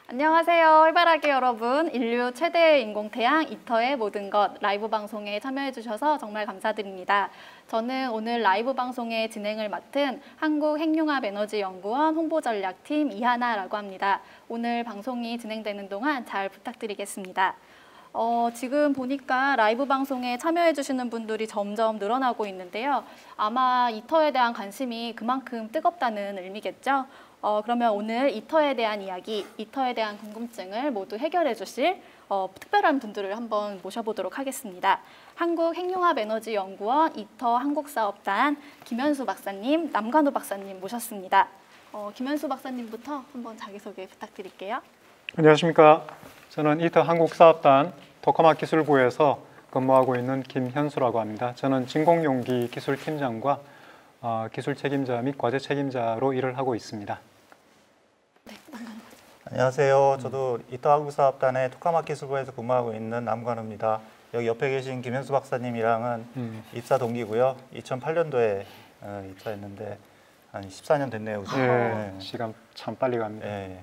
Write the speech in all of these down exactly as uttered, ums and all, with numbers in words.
안녕하세요. 해바라기 여러분. 인류 최대의 인공태양 이터의 모든 것 라이브 방송에 참여해 주셔서 정말 감사드립니다. 저는 오늘 라이브 방송의 진행을 맡은 한국핵융합에너지연구원 홍보전략팀 이하나라고 합니다. 오늘 방송이 진행되는 동안 잘 부탁드리겠습니다. 어, 지금 보니까 라이브 방송에 참여해 주시는 분들이 점점 늘어나고 있는데요. 아마 이터에 대한 관심이 그만큼 뜨겁다는 의미겠죠. 어, 그러면 오늘 이터에 대한 이야기, 이터에 대한 궁금증을 모두 해결해 주실 어, 특별한 분들을 한번 모셔보도록 하겠습니다. 한국핵융합에너지연구원 이터 한국사업단 김현수 박사님, 남관호 박사님 모셨습니다. 어, 김현수 박사님부터 한번 자기소개 부탁드릴게요. 안녕하십니까. 저는 이터 한국사업단 토카막 기술부에서 근무하고 있는 김현수라고 합니다. 저는 진공용기 기술팀장과 어, 기술 책임자 및 과제 책임자로 일을 하고 있습니다. 네, 안녕하세요. 저도 이터 한국사업단의 토카막 기술부에서 근무하고 있는 남관호입니다. 여기 옆에 계신 김현수 박사님이랑은 음. 입사 동기고요. 이천팔 년도에 어, 입사했는데 한 십사 년 됐네요. 네, 네. 시간 참 빨리 갑니다. 네.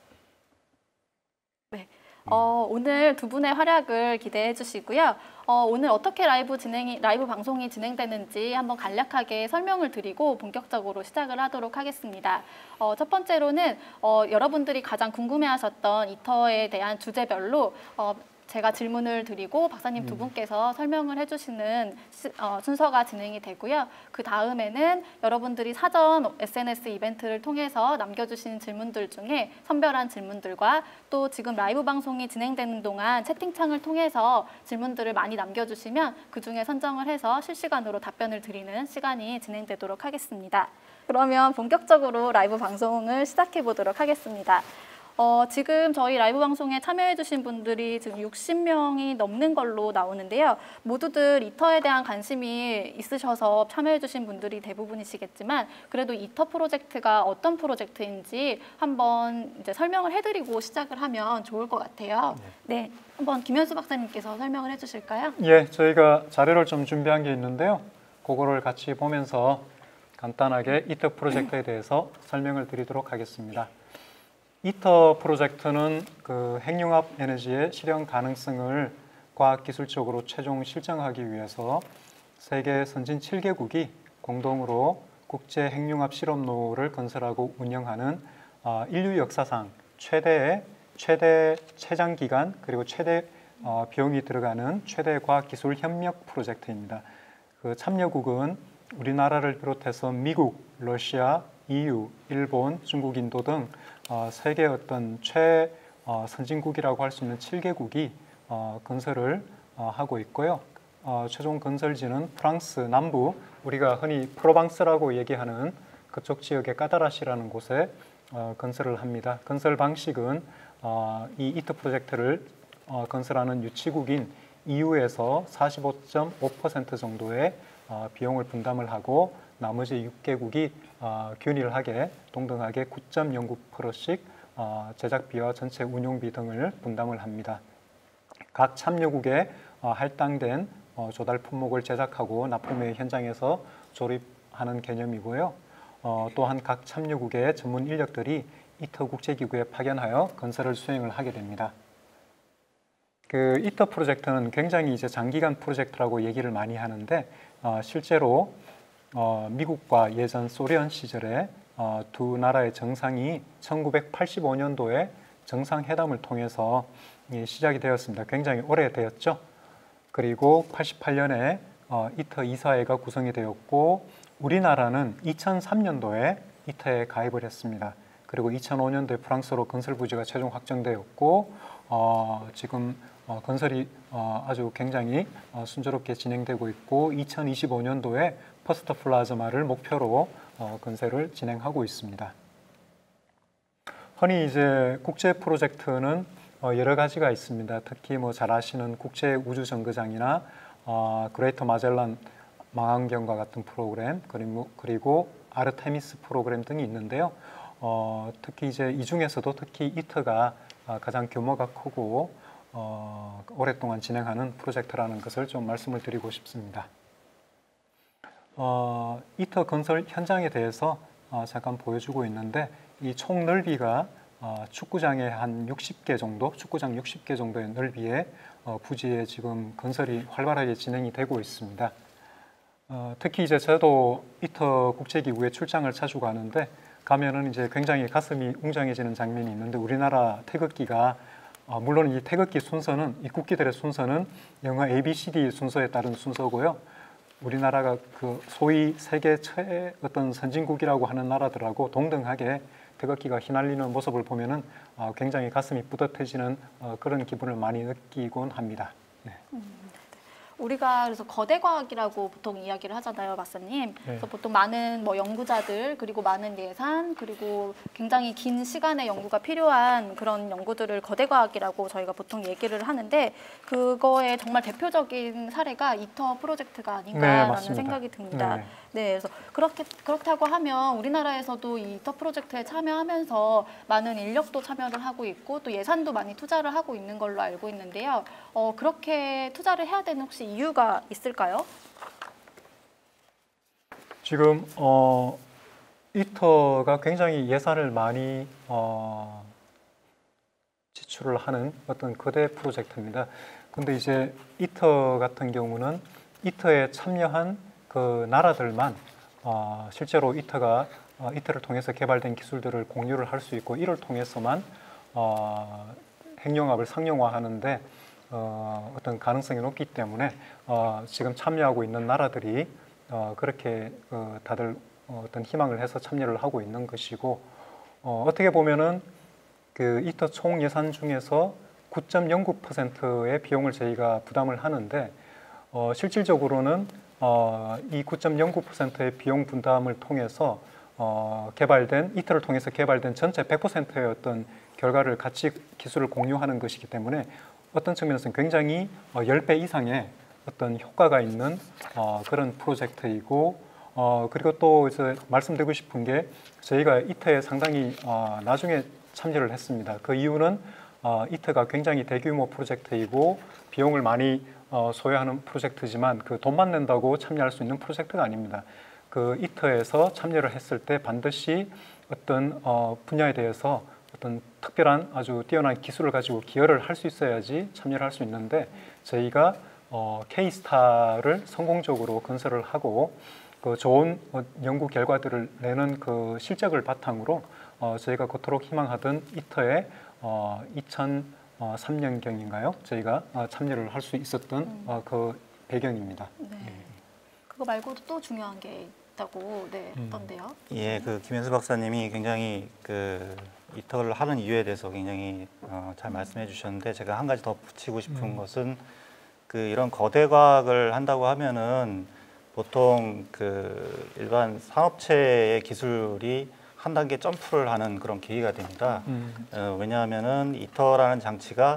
네. 어, 오늘 두 분의 활약을 기대해 주시고요. 어, 오늘 어떻게 라이브 진행이, 라이브 방송이 진행되는지 한번 간략하게 설명을 드리고 본격적으로 시작을 하도록 하겠습니다. 어, 첫 번째로는 어, 여러분들이 가장 궁금해하셨던 이터에 대한 주제별로 어, 제가 질문을 드리고 박사님 두 분께서 설명을 해주시는 시, 어, 순서가 진행이 되고요. 그 다음에는 여러분들이 사전 에스엔에스 이벤트를 통해서 남겨주신 질문들 중에 선별한 질문들과 또 지금 라이브 방송이 진행되는 동안 채팅창을 통해서 질문들을 많이 남겨주시면 그중에 선정을 해서 실시간으로 답변을 드리는 시간이 진행되도록 하겠습니다. 그러면 본격적으로 라이브 방송을 시작해 보도록 하겠습니다. 어, 지금 저희 라이브 방송에 참여해주신 분들이 지금 육십 명이 넘는 걸로 나오는데요. 모두들 이터에 대한 관심이 있으셔서 참여해주신 분들이 대부분이시겠지만 그래도 이터 프로젝트가 어떤 프로젝트인지 한번 이제 설명을 해드리고 시작을 하면 좋을 것 같아요. 네, 네 한번 김현수 박사님께서 설명을 해주실까요? 예, 저희가 자료를 좀 준비한 게 있는데요. 그거를 같이 보면서 간단하게 이터 프로젝트에 대해서 설명을 드리도록 하겠습니다. 이터 프로젝트는 그 핵융합 에너지의 실현 가능성을 과학기술적으로 최종 실증하기 위해서 세계 선진 칠 개국이 공동으로 국제 핵융합 실험로를 건설하고 운영하는 어, 인류 역사상 최대의 최대 최장 기간 그리고 최대 어, 비용이 들어가는 최대 과학기술 협력 프로젝트입니다. 그 참여국은 우리나라를 비롯해서 미국, 러시아, 이유, 일본, 중국, 인도 등 어, 세계 어떤 최 어, 선진국이라고 할 수 있는 칠 개국이 어, 건설을 어, 하고 있고요. 어, 최종 건설지는 프랑스 남부, 우리가 흔히 프로방스라고 얘기하는 그쪽 지역의 까다라시라는 곳에 어, 건설을 합니다. 건설 방식은 어, 이 이터 프로젝트를 어, 건설하는 유치국인 이유에서 사십오 점 오 퍼센트 정도의 어, 비용을 분담을 하고 나머지 육 개국이 어, 균일하게 동등하게 구 점 영구 퍼센트씩 어, 제작비와 전체 운용비 등을 분담을 합니다. 각 참여국에 어, 할당된 어, 조달 품목을 제작하고 납품의 현장에서 조립하는 개념이고요. 어, 또한 각 참여국의 전문 인력들이 이터 국제기구에 파견하여 건설을 수행을 하게 됩니다. 그 이터 프로젝트는 굉장히 이제 장기간 프로젝트라고 얘기를 많이 하는데 어, 실제로 어, 미국과 예전 소련 시절에 어, 두 나라의 정상이 천구백팔십오 년도에 정상회담을 통해서 예, 시작이 되었습니다. 굉장히 오래되었죠. 그리고 팔십팔 년에 어, 이터 이사회가 구성이 되었고 우리나라는 이천삼 년도에 이터에 가입을 했습니다. 그리고 이천오 년도에 프랑스로 건설 부지가 최종 확정되었고 어, 지금 어, 건설이 어, 아주 굉장히 어, 순조롭게 진행되고 있고 이천이십오 년도에 퍼스트 플라즈마를 목표로 어, 건설을 진행하고 있습니다. 흔히 이제 국제 프로젝트는 어, 여러 가지가 있습니다. 특히 뭐 잘 아시는 국제 우주 정거장이나 어, 그레이터 마젤란 망원경과 같은 프로그램 그리고, 그리고 아르테미스 프로그램 등이 있는데요. 어, 특히 이제 이 중에서도 특히 이터가 어, 가장 규모가 크고 어, 오랫동안 진행하는 프로젝트라는 것을 좀 말씀을 드리고 싶습니다. 어, 이터 건설 현장에 대해서 어, 잠깐 보여주고 있는데 이 총 넓이가 어, 축구장에 한 육십 개 정도, 축구장 육십 개 정도의 넓이의 어, 부지에 지금 건설이 활발하게 진행이 되고 있습니다. 어, 특히 이제 저도 이터 국제기구에 출장을 자주 가는데 가면은 이제 굉장히 가슴이 웅장해지는 장면이 있는데 우리나라 태극기가 어, 물론 이 태극기 순서는 이 국기들의 순서는 영어 에이 비 씨 디 순서에 따른 순서고요. 우리나라가 그 소위 세계 최 어떤 선진국이라고 하는 나라들하고 동등하게 태극기가 휘날리는 모습을 보면은 어, 굉장히 가슴이 뿌듯해지는 어, 그런 기분을 많이 느끼곤 합니다. 네. 음, 우리가 그래서 거대 과학이라고 보통 이야기를 하잖아요, 박사님. 네. 그래서 보통 많은 뭐 연구자들 그리고 많은 예산 그리고 굉장히 긴 시간의 연구가 필요한 그런 연구들을 거대 과학이라고 저희가 보통 얘기를 하는데 그거의 정말 대표적인 사례가 이터 프로젝트가 아닌가라는 네, 생각이 듭니다. 네. 네, 그래서 그렇게 그렇다고 하면 우리나라에서도 이 이터 프로젝트에 참여하면서 많은 인력도 참여를 하고 있고 또 예산도 많이 투자를 하고 있는 걸로 알고 있는데요. 어, 그렇게 투자를 해야 되는 혹시 이유가 있을까요? 지금 어, 이터가 굉장히 예산을 많이 어, 지출을 하는 어떤 거대 프로젝트입니다. 근데 이제 이터 같은 경우는 이터에 참여한 그 나라들만 어, 실제로 이터가 어, 이터를 통해서 개발된 기술들을 공유를 할 수 있고 이를 통해서만 어, 핵융합을 상용화하는데 어, 어떤 가능성이 높기 때문에 어, 지금 참여하고 있는 나라들이 어, 그렇게 어, 다들 어, 어떤 희망을 해서 참여를 하고 있는 것이고 어, 어떻게 보면은 그 이터 총 예산 중에서 구 점 영구 퍼센트의 비용을 저희가 부담을 하는데 어, 실질적으로는 어, 이 구 점 영구 퍼센트의 비용 분담을 통해서 어, 개발된 이터를 통해서 개발된 전체 백 퍼센트의 어떤 결과를 같이 기술을 공유하는 것이기 때문에 어떤 측면에서는 굉장히 어, 십 배 이상의 어떤 효과가 있는 어, 그런 프로젝트이고 어, 그리고 또 이제 말씀드리고 싶은 게 저희가 이터에 상당히 어, 나중에 참여를 했습니다. 그 이유는 어, 이터가 굉장히 대규모 프로젝트이고 비용을 많이 어, 소요하는 프로젝트지만 그 돈만 낸다고 참여할 수 있는 프로젝트가 아닙니다. 그 이터에서 참여를 했을 때 반드시 어떤 어, 분야에 대해서 어떤 특별한 아주 뛰어난 기술을 가지고 기여를 할 수 있어야지 참여를 할 수 있는데 저희가 어, K스타를 성공적으로 건설을 하고 그 좋은 어, 연구 결과들을 내는 그 실적을 바탕으로 어, 저희가 그토록 희망하던 이터에 어, 이천삼 년경인가요? 저희가 어, 참여를 할 수 있었던 음. 어, 그 배경입니다. 네. 그거 말고도 또 중요한 게 있다고 네, 음. 하던데요. 예, 그 김현수 박사님이 굉장히 그 이터를 하는 이유에 대해서 굉장히 어, 잘 말씀해 주셨는데 제가 한 가지 더 붙이고 싶은 음. 것은 그 이런 거대 과학을 한다고 하면은 보통 그 일반 산업체의 기술이 한 단계 점프를 하는 그런 계기가 됩니다. 음. 어, 왜냐하면은 이터라는 장치가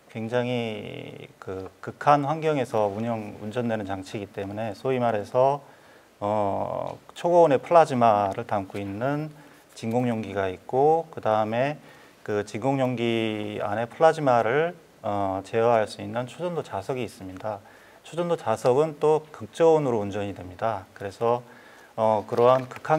굉장히 그 극한 환경에서 운영 운전되는 장치이기 때문에 소위 말해서 어, 초고온의 플라즈마를 담고 있는 진공용기가 있고 그 다음에 그 진공용기 안에 플라즈마를 어, 제어할 수 있는 초전도 자석이 있습니다. 초전도 자석은 또 극저온으로 운전이 됩니다. 그래서 어, 그러한 극한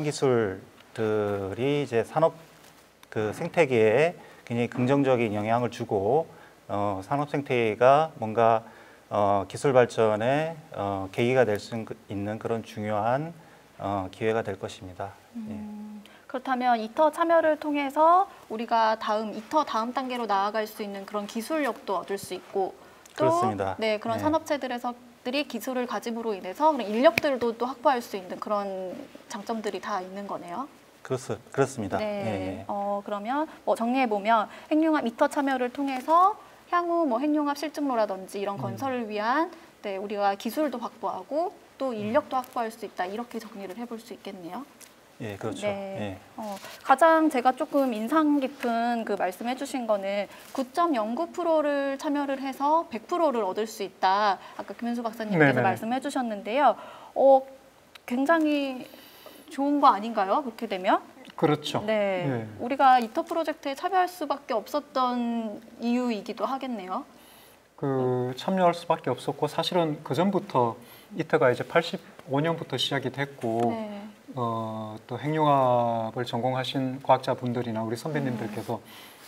기술들이 이제 산업 그 생태계에 굉장히 긍정적인 영향을 주고 어, 산업 생태계가 뭔가 어, 기술 발전의 어, 계기가 될 수 있는 그런 중요한 어, 기회가 될 것입니다. 음, 그렇다면 이터 참여를 통해서 우리가 다음 이터 다음 단계로 나아갈 수 있는 그런 기술력도 얻을 수 있고 또 그렇습니다. 네, 그런 네. 산업체들에서들이 기술을 가짐으로 인해서 그런 인력들도 또 확보할 수 있는 그런 장점들이 다 있는 거네요. 그렇습, 그렇습니다. 네. 예, 예. 어, 그러면 뭐 정리해 보면 핵융합 이터 참여를 통해서 향후 뭐 핵융합 실증로라든지 이런 음. 건설을 위한 네, 우리가 기술도 확보하고 또 인력도 확보할 수 있다 이렇게 정리를 해볼 수 있겠네요. 예, 그렇죠. 네. 예. 어, 가장 제가 조금 인상 깊은 그 말씀해 주신 거는 구 점 영구 퍼센트를 참여를 해서 백 퍼센트를 얻을 수 있다. 아까 김현수 박사님께서 네네. 말씀해 주셨는데요. 어, 굉장히 좋은 거 아닌가요? 그렇게 되면? 그렇죠. 네. 예. 우리가 이터 프로젝트에 참여할 수밖에 없었던 이유이기도 하겠네요. 그 참여할 수밖에 없었고 사실은 그 전부터 이터가 이제 팔십오 년부터 시작이 됐고 네. 어, 또 핵융합을 전공하신 과학자분들이나 우리 선배님들께서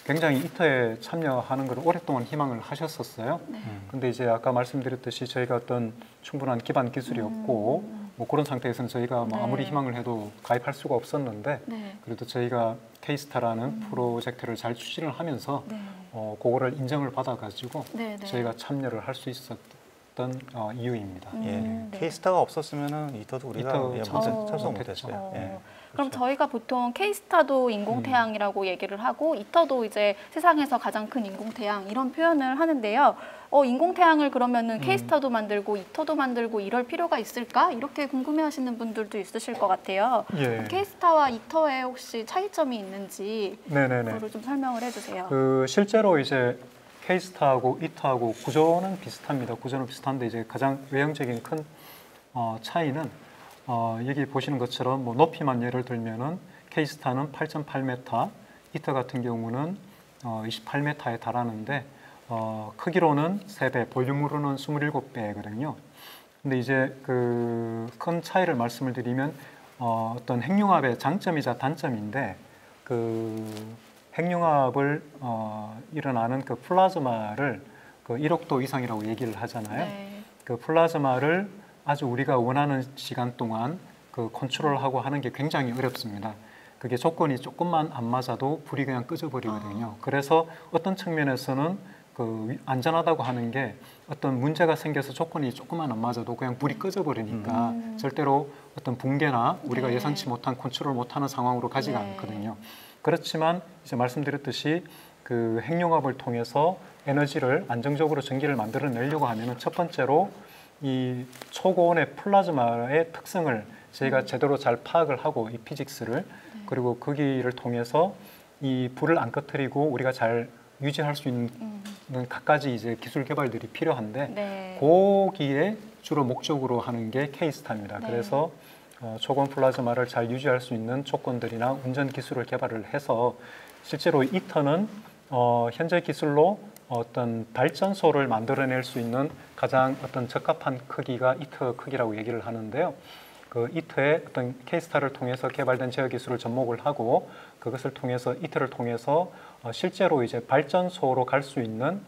굉장히 이터에 참여하는 걸 오랫동안 희망을 하셨었어요. 네. 근데 이제 아까 말씀드렸듯이 저희가 어떤 충분한 기반 기술이 없고 음. 뭐 그런 상태에서는 저희가 뭐 네. 아무리 희망을 해도 가입할 수가 없었는데 네. 그래도 저희가 케이스타라는 음. 프로젝트를 잘 추진을 하면서 네. 어, 그거를 인정을 받아가지고 네. 네. 저희가 참여를 할 수 있었던 어, 이유입니다. 음. 예. 네. 케이스타가 없었으면은 이터도 우리가 이터 예, 참석 못- 참석 못했죠. 못했어요. 어. 예. 그럼 그렇죠. 저희가 보통 케이스타도 인공태양이라고 얘기를 하고 이터도 이제 세상에서 가장 큰 인공태양 이런 표현을 하는데요. 어, 인공태양을 그러면은 케이스타도 만들고 이터도 만들고 이럴 필요가 있을까? 이렇게 궁금해하시는 분들도 있으실 것 같아요. 예. 케이스타와 이터에 혹시 차이점이 있는지 네네네. 그거를 좀 설명을 해주세요. 그 실제로 이제 케이스타하고 이터하고 구조는 비슷합니다. 구조는 비슷한데 이제 가장 외형적인 큰 어, 차이는 어, 여기 보시는 것처럼 뭐 높이만 예를 들면은 케이스타는 팔 점 팔 미터, 이터 같은 경우는 어, 이십팔 미터에 달하는데 어, 크기로는 세 배, 볼륨으로는 이십칠 배거든요. 근데 이제 그 큰 차이를 말씀을 드리면 어, 어떤 핵융합의 장점이자 단점인데 그 핵융합을 어, 일어나는 그 플라즈마를 그 일억 도 이상이라고 얘기를 하잖아요. 네. 그 플라즈마를 아주 우리가 원하는 시간 동안 그 컨트롤하고 하는 게 굉장히 어렵습니다. 그게 조건이 조금만 안 맞아도 불이 그냥 꺼져버리거든요. 그래서 어떤 측면에서는 그 안전하다고 하는 게 어떤 문제가 생겨서 조건이 조금만 안 맞아도 그냥 불이 꺼져버리니까 음. 절대로 어떤 붕괴나 우리가 네. 예상치 못한 컨트롤 못하는 상황으로 가지가 네. 않거든요. 그렇지만 이제 말씀드렸듯이 그 핵융합을 통해서 에너지를 안정적으로 전기를 만들어내려고 하면은 첫 번째로 이 초고온의 플라즈마의 특성을 저희가 음. 제대로 잘 파악을 하고 이 피직스를 네. 그리고 거기를 통해서 이 불을 안 꺼뜨리고 우리가 잘 유지할 수 있는 음. 갖가지 이제 기술 개발들이 필요한데 네. 거기에 주로 목적으로 하는 게 케이스타입니다. 네. 그래서 어, 초고온 플라즈마를 잘 유지할 수 있는 조건들이나 운전 기술을 개발을 해서 실제로 이터는 어, 현재 기술로 어떤 발전소를 만들어낼 수 있는 가장 어떤 적합한 크기가 이터 크기라고 얘기를 하는데요. 그 이터의 어떤 케이스타를 통해서 개발된 제어 기술을 접목을 하고 그것을 통해서 이터를 통해서 어, 실제로 이제 발전소로 갈 수 있는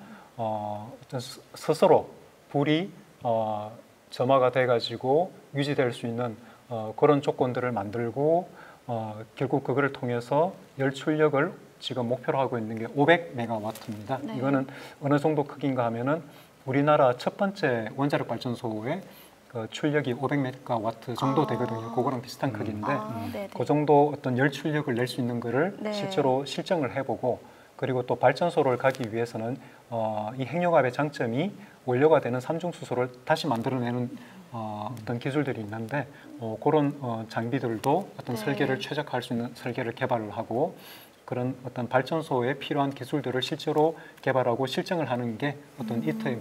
어, 어떤 스- 스스로 불이 어, 점화가 돼가지고 유지될 수 있는 어, 그런 조건들을 만들고 어, 결국 그거를 통해서 열 출력을 지금 목표로 하고 있는 게 오백 메가와트입니다. 네. 이거는 어느 정도 크기인가 하면은 우리나라 첫 번째 원자력 발전소의 그 출력이 오백 메가와트 정도 아. 되거든요. 그거랑 비슷한 음. 크기인데 아, 네네. 그 정도 어떤 열 출력을 낼 수 있는 거를 네. 실제로 실증을 해보고 그리고 또 발전소를 가기 위해서는 어, 이 핵융합의 장점이 원료가 되는 삼중수소를 다시 만들어내는 어, 어떤 기술들이 있는데 어, 그런 어, 장비들도 어떤 네. 설계를 최적화할 수 있는 설계를 개발을 하고 그런 어떤 발전소에 필요한 기술들을 실제로 개발하고 실증을 하는 게 어떤 음. 이터의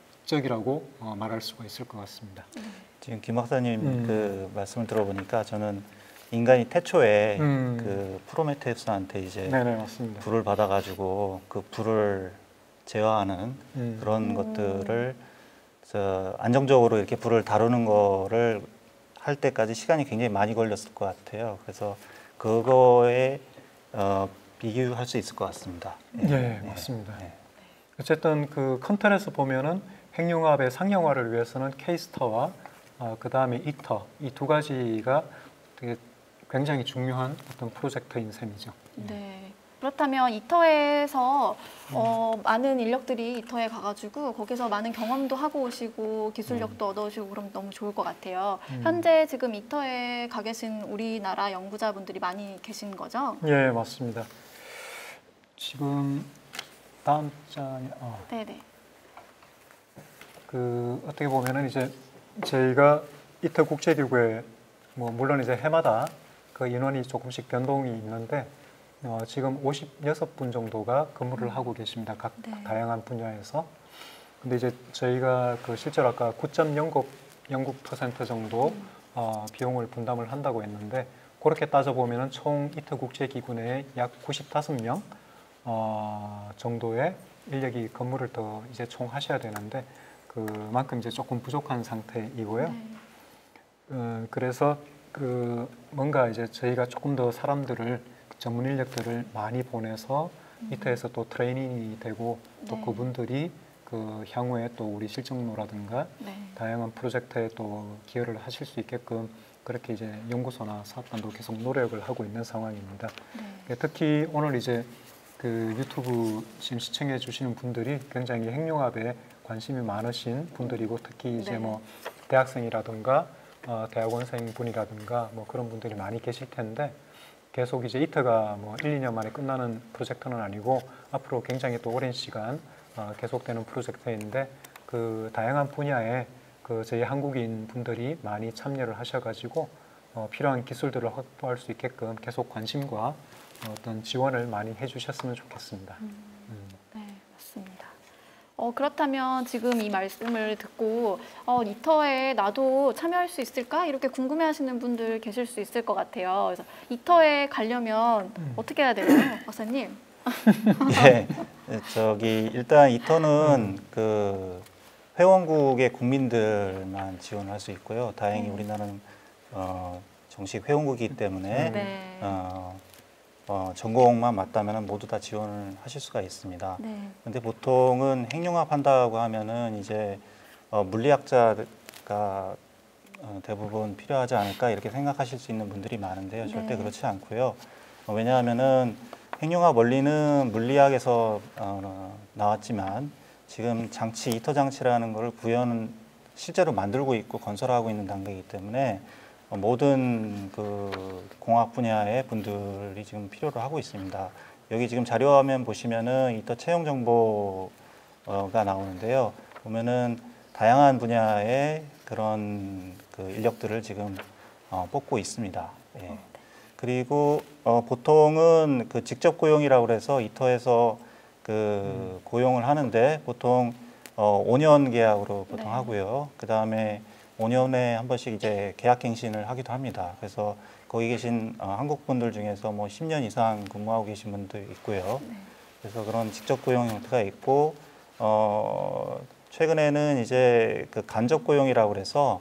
목적이라고 어, 말할 수가 있을 것 같습니다. 지금 김 박사님 음. 그 말씀을 들어보니까 저는 인간이 태초에 음. 그 프로메테우스한테 이제 네네 맞습니다. 불을 받아가지고 그 불을 제어하는 음. 그런 음. 것들을 저 안정적으로 이렇게 불을 다루는 거를 할 때까지 시간이 굉장히 많이 걸렸을 것 같아요. 그래서 그거에 어, 비교할 수 있을 것 같습니다. 예, 맞습니다. 네. 어쨌든 그 큰 틀에서 보면은 핵융합의 상용화를 위해서는 케이스터와 어, 그 다음에 이터 이 두 가지가 되게 굉장히 중요한 어떤 프로젝트인 셈이죠. 네. 그렇다면 이터에서 어, 많은 인력들이 이터에 가가지고 거기서 많은 경험도 하고 오시고 기술력도 얻어오시고 그럼 너무 좋을 것 같아요. 음. 현재 지금 이터에 가 계신 우리나라 연구자분들이 많이 계신 거죠? 예, 맞습니다. 지금 다음 장에 어, 네네. 그 어떻게 보면은 이제 저희가 이터 국제기구에 뭐 물론 이제 해마다 그 인원이 조금씩 변동이 있는데 어, 지금 오십육 분 정도가 근무를 하고 계십니다. 각 네. 다양한 분야에서. 근데 이제 저희가 그 실제로 아까 구 점 영구 퍼센트 정도 어, 비용을 분담을 한다고 했는데 그렇게 따져 보면은 총 이터 국제기구 내에 약 구십오 명 어, 정도의 인력이 근무를 더 이제 총 하셔야 되는데 그만큼 이제 조금 부족한 상태이고요. 네. 어, 그래서 그 뭔가 이제 저희가 조금 더 사람들을 전문 인력들을 많이 보내서 이터에서 또 트레이닝이 되고 또 네. 그분들이 그 향후에 또 우리 실정로라든가 네. 다양한 프로젝트에 또 기여를 하실 수 있게끔 그렇게 이제 연구소나 사업단도 계속 노력을 하고 있는 상황입니다. 네. 특히 오늘 이제 그 유튜브 지금 시청해 주시는 분들이 굉장히 핵융합에 관심이 많으신 분들이고 특히 이제 네. 뭐 대학생이라든가 어, 대학원생 분이라든가 뭐 그런 분들이 많이 계실 텐데 계속 이제 이터가 뭐 일, 이 년 만에 끝나는 프로젝트는 아니고 앞으로 굉장히 또 오랜 시간 어, 계속되는 프로젝트인데 그 다양한 분야에 그 저희 한국인 분들이 많이 참여를 하셔가지고 어, 필요한 기술들을 확보할 수 있게끔 계속 관심과 어떤 지원을 많이 해주셨으면 좋겠습니다. 음, 음. 네, 맞습니다. 어, 그렇다면 지금 이 말씀을 듣고 어, 이터에 나도 참여할 수 있을까? 이렇게 궁금해하시는 분들 계실 수 있을 것 같아요. 그래서 이터에 가려면 음. 어떻게 해야 되나요, 박사님? 네, 저기 일단 이터는 그 회원국의 국민들만 지원할 수 있고요. 다행히 네. 우리나라는 어, 정식 회원국이기 때문에 네. 어, 어, 전공만 맞다면 모두 다 지원을 하실 수가 있습니다. 네. 근데 보통은 핵융합 한다고 하면은 이제 어, 물리학자가 어, 대부분 필요하지 않을까 이렇게 생각하실 수 있는 분들이 많은데요. 절대 네. 그렇지 않고요. 어, 왜냐하면은 핵융합 원리는 물리학에서 어, 나왔지만 지금 장치 이터 장치라는 것을 구현 실제로 만들고 있고 건설하고 있는 단계이기 때문에 어, 모든 그 공학 분야의 분들이 지금 필요로 하고 있습니다. 여기 지금 자료화면 보시면은 이터 채용 정보가 나오는데요. 보면은 다양한 분야의 그런 그 인력들을 지금 어, 뽑고 있습니다. 예. 그리고 어, 보통은 그 직접 고용이라고 해서 이터에서 그 고용을 하는데 보통 어, 오 년 계약으로 보통 네. 하고요. 그 다음에 오 년에 한 번씩 이제 계약갱신을 하기도 합니다. 그래서 거기 계신 어, 한국 분들 중에서 뭐 십 년 이상 근무하고 계신 분도 있고요. 네. 그래서 그런 직접 고용 형태가 있고 어, 최근에는 이제 그 간접 고용이라고 해서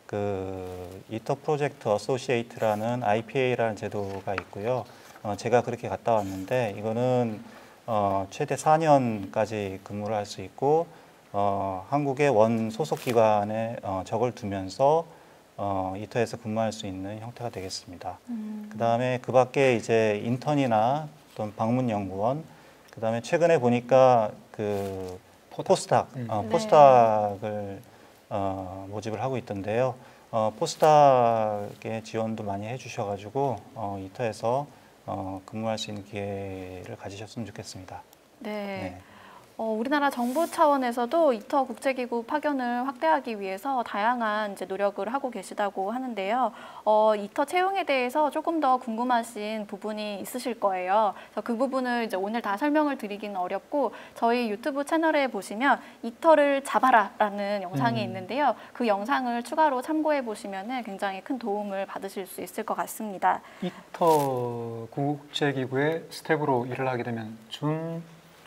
그 이터 프로젝트 어소시에이트라는 아이피에이라는 제도가 있고요. 어, 제가 그렇게 갔다 왔는데 이거는 어, 최대 사 년까지 근무를 할 수 있고 어, 한국의 원 소속 기관에 어, 적을 두면서 어, 이터에서 근무할 수 있는 형태가 되겠습니다. 음. 그 다음에 그 밖에 이제 인턴이나 또는 방문 연구원, 그 다음에 최근에 보니까 그 포스닥, 음. 어, 네. 포스닥을 어, 모집을 하고 있던데요. 어, 포스닥의 지원도 많이 해주셔가지고 어, 이터에서 어, 근무할 수 있는 기회를 가지셨으면 좋겠습니다. 네. 네. 어, 우리나라 정부 차원에서도 이터 국제기구 파견을 확대하기 위해서 다양한 이제 노력을 하고 계시다고 하는데요. 어, 이터 채용에 대해서 조금 더 궁금하신 부분이 있으실 거예요. 그래서 그 부분을 이제 오늘 다 설명을 드리기는 어렵고 저희 유튜브 채널에 보시면 이터를 잡아라라는 영상이 음. 있는데요. 그 영상을 추가로 참고해 보시면 굉장히 큰 도움을 받으실 수 있을 것 같습니다. 이터 국제기구의 스텝으로 일을 하게 되면 준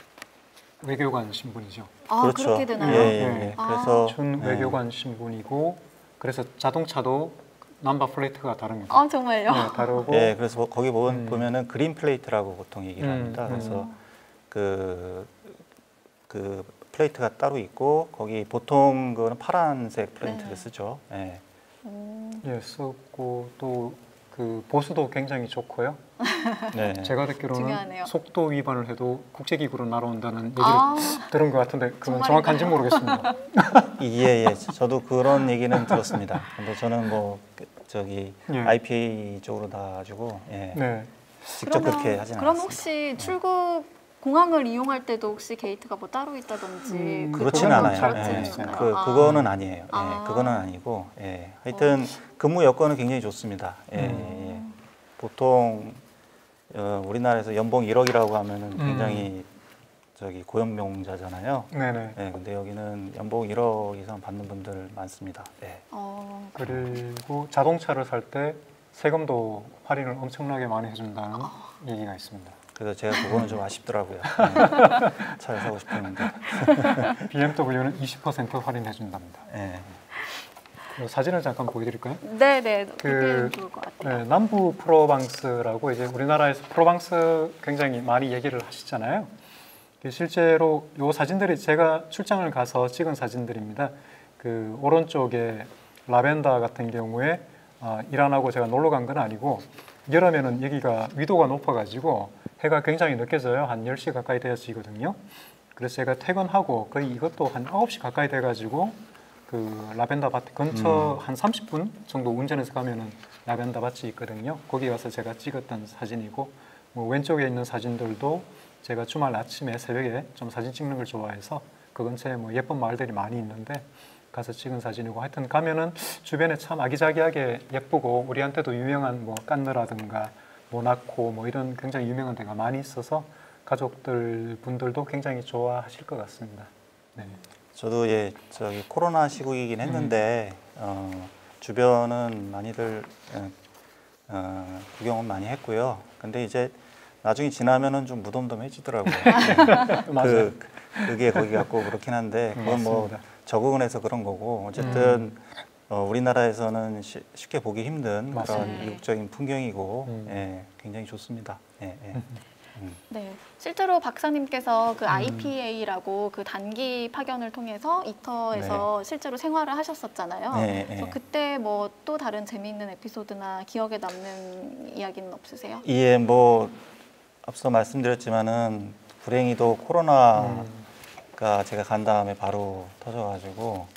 외교관 신분이죠. 아, 그렇죠. 그렇게 되나요? 예, 예, 예. 네. 아. 그래서 준 네. 외교관 신분이고 그래서 자동차도 넘버 플레이트가 다릅니다. 아, 정말요? 네, 다르고 예, 그래서 뭐 거기 보면, 음. 보면은 그린 플레이트라고 보통 얘기를 음, 합니다. 그래서 음. 그, 그 플레이트가 따로 있고 거기 보통 그거는 파란색 플레이트를 네. 쓰죠. 예. 음. 예, 썼고 또 그 보수도 굉장히 좋고요. 네. 제가 듣기로는 중요하네요. 속도 위반을 해도 국제기구로 날아온다는 얘기를 아, 들은 것 같은데 그건 정말인가요? 정확한지 모르겠습니다. 예, 예. 저도 그런 얘기는 들었습니다. 근데 저는 뭐 그, 저기 예. 아이피에이 쪽으로 나가지고 예. 네. 직접 그렇게 하지는 그럼 않았습니다. 혹시 출국 공항을 이용할 때도 혹시 게이트가 뭐 따로 있다든지 음, 그 그렇진 그건 않아요. 그렇지는 예. 않아요. 그 아. 그거는 아니에요. 예. 아. 그거는 아니고 예. 하여튼 근무 여건은 굉장히 좋습니다. 예. 음. 예. 보통 어, 우리나라에서 연봉 일억이라고 하면은 굉장히 저기 고연명자잖아요. 네네. 예. 근데 여기는 연봉 일억 이상 받는 분들 많습니다. 예. 어, 그리고 자동차를 살 때 세금도 할인을 엄청나게 많이 해준다는 얘기가 있습니다. 그래서 제가 그거는 좀 아쉽더라고요. 예. 차를 사고 싶었는데. 비엠더블유는 이십 퍼센트 할인해준답니다. 예. 이 사진을 잠깐 보여드릴까요? 네, 네. 그, 그게 좋을 것 같아요. 네, 남부 프로방스라고 이제 우리나라에서 프로방스 굉장히 많이 얘기를 하시잖아요. 실제로 이 사진들이 제가 출장을 가서 찍은 사진들입니다. 그 오른쪽에 라벤더 같은 경우에 아, 일 안 하고 제가 놀러 간 건 아니고 여름에는 여기가 위도가 높아가지고 해가 굉장히 늦게 져요. 한 열 시 가까이 되어 지거든요. 그래서 제가 퇴근하고 거의 이것도 한 아홉 시 가까이 돼가지고 그 라벤더 밭 근처 음. 한 삼십 분 정도 운전해서 가면은 라벤더 밭이 있거든요. 거기 가서 제가 찍었던 사진이고 뭐 왼쪽에 있는 사진들도 제가 주말 아침에 새벽에 좀 사진 찍는 걸 좋아해서 그 근처에 뭐 예쁜 마을들이 많이 있는데 가서 찍은 사진이고 하여튼 가면은 주변에 참 아기자기하게 예쁘고 우리한테도 유명한 뭐 깐느라든가 모나코 뭐 이런 굉장히 유명한 데가 많이 있어서 가족들 분들도 굉장히 좋아하실 것 같습니다. 네. 저도 예 저기 코로나 시국이긴 했는데 음. 어, 주변은 많이들 어, 어, 구경은 많이 했고요. 근데 이제 나중에 지나면은 좀 무덤덤해지더라고요. 맞아요. 그 그게 거기 같고 그렇긴 한데 그건 뭐 맞습니다. 적응을 해서 그런 거고 어쨌든 음. 어, 우리나라에서는 시, 쉽게 보기 힘든 맞습니다. 그런 이국적인 풍경이고 음. 예, 굉장히 좋습니다. 예, 예. 음. 네, 실제로 박사님께서 그 아이피에이라고 그 단기 파견을 통해서 이터에서 네. 실제로 생활을 하셨었잖아요. 네, 그래서 네. 그때 뭐 또 다른 재미있는 에피소드나 기억에 남는 이야기는 없으세요? 예, 뭐 앞서 말씀드렸지만은 불행히도 코로나가 음. 제가 간 다음에 바로 터져가지고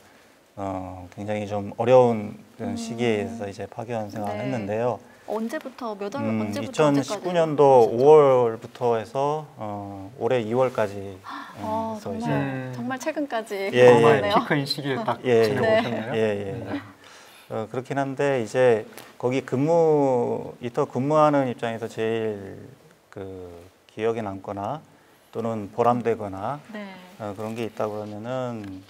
어, 굉장히 좀 어려운 그런 시기에서 음. 이제 파견 생활을 네. 했는데요. 언제부터 몇 월, 음, 언제부터 이천십구 년도 오월부터 해서 어, 올해 이월까지 아, 해서 정말, 이제 음. 정말 최근까지 예, 예. 예. 피크인 시기에 딱 예, 지내오셨나요? 예, 예. 예. 어, 그렇긴 한데 이제 거기 근무 이터 근무하는 입장에서 제일 그 기억에 남거나 또는 보람되거나 네. 어, 그런 게 있다 그러면은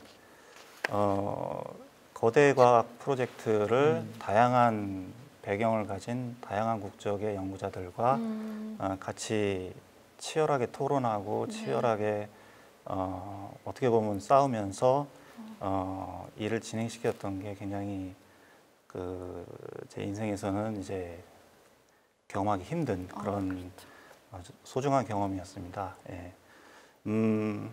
어, 거대 과학 프로젝트를 음. 다양한 배경을 가진 다양한 국적의 연구자들과 음. 어, 같이 치열하게 토론하고 네. 치열하게 어, 어떻게 보면 싸우면서 어, 일을 진행시켰던 게 굉장히 그 제 인생에서는 이제 경험하기 힘든 그런 아, 그렇죠. 소중한 경험이었습니다. 예. 음,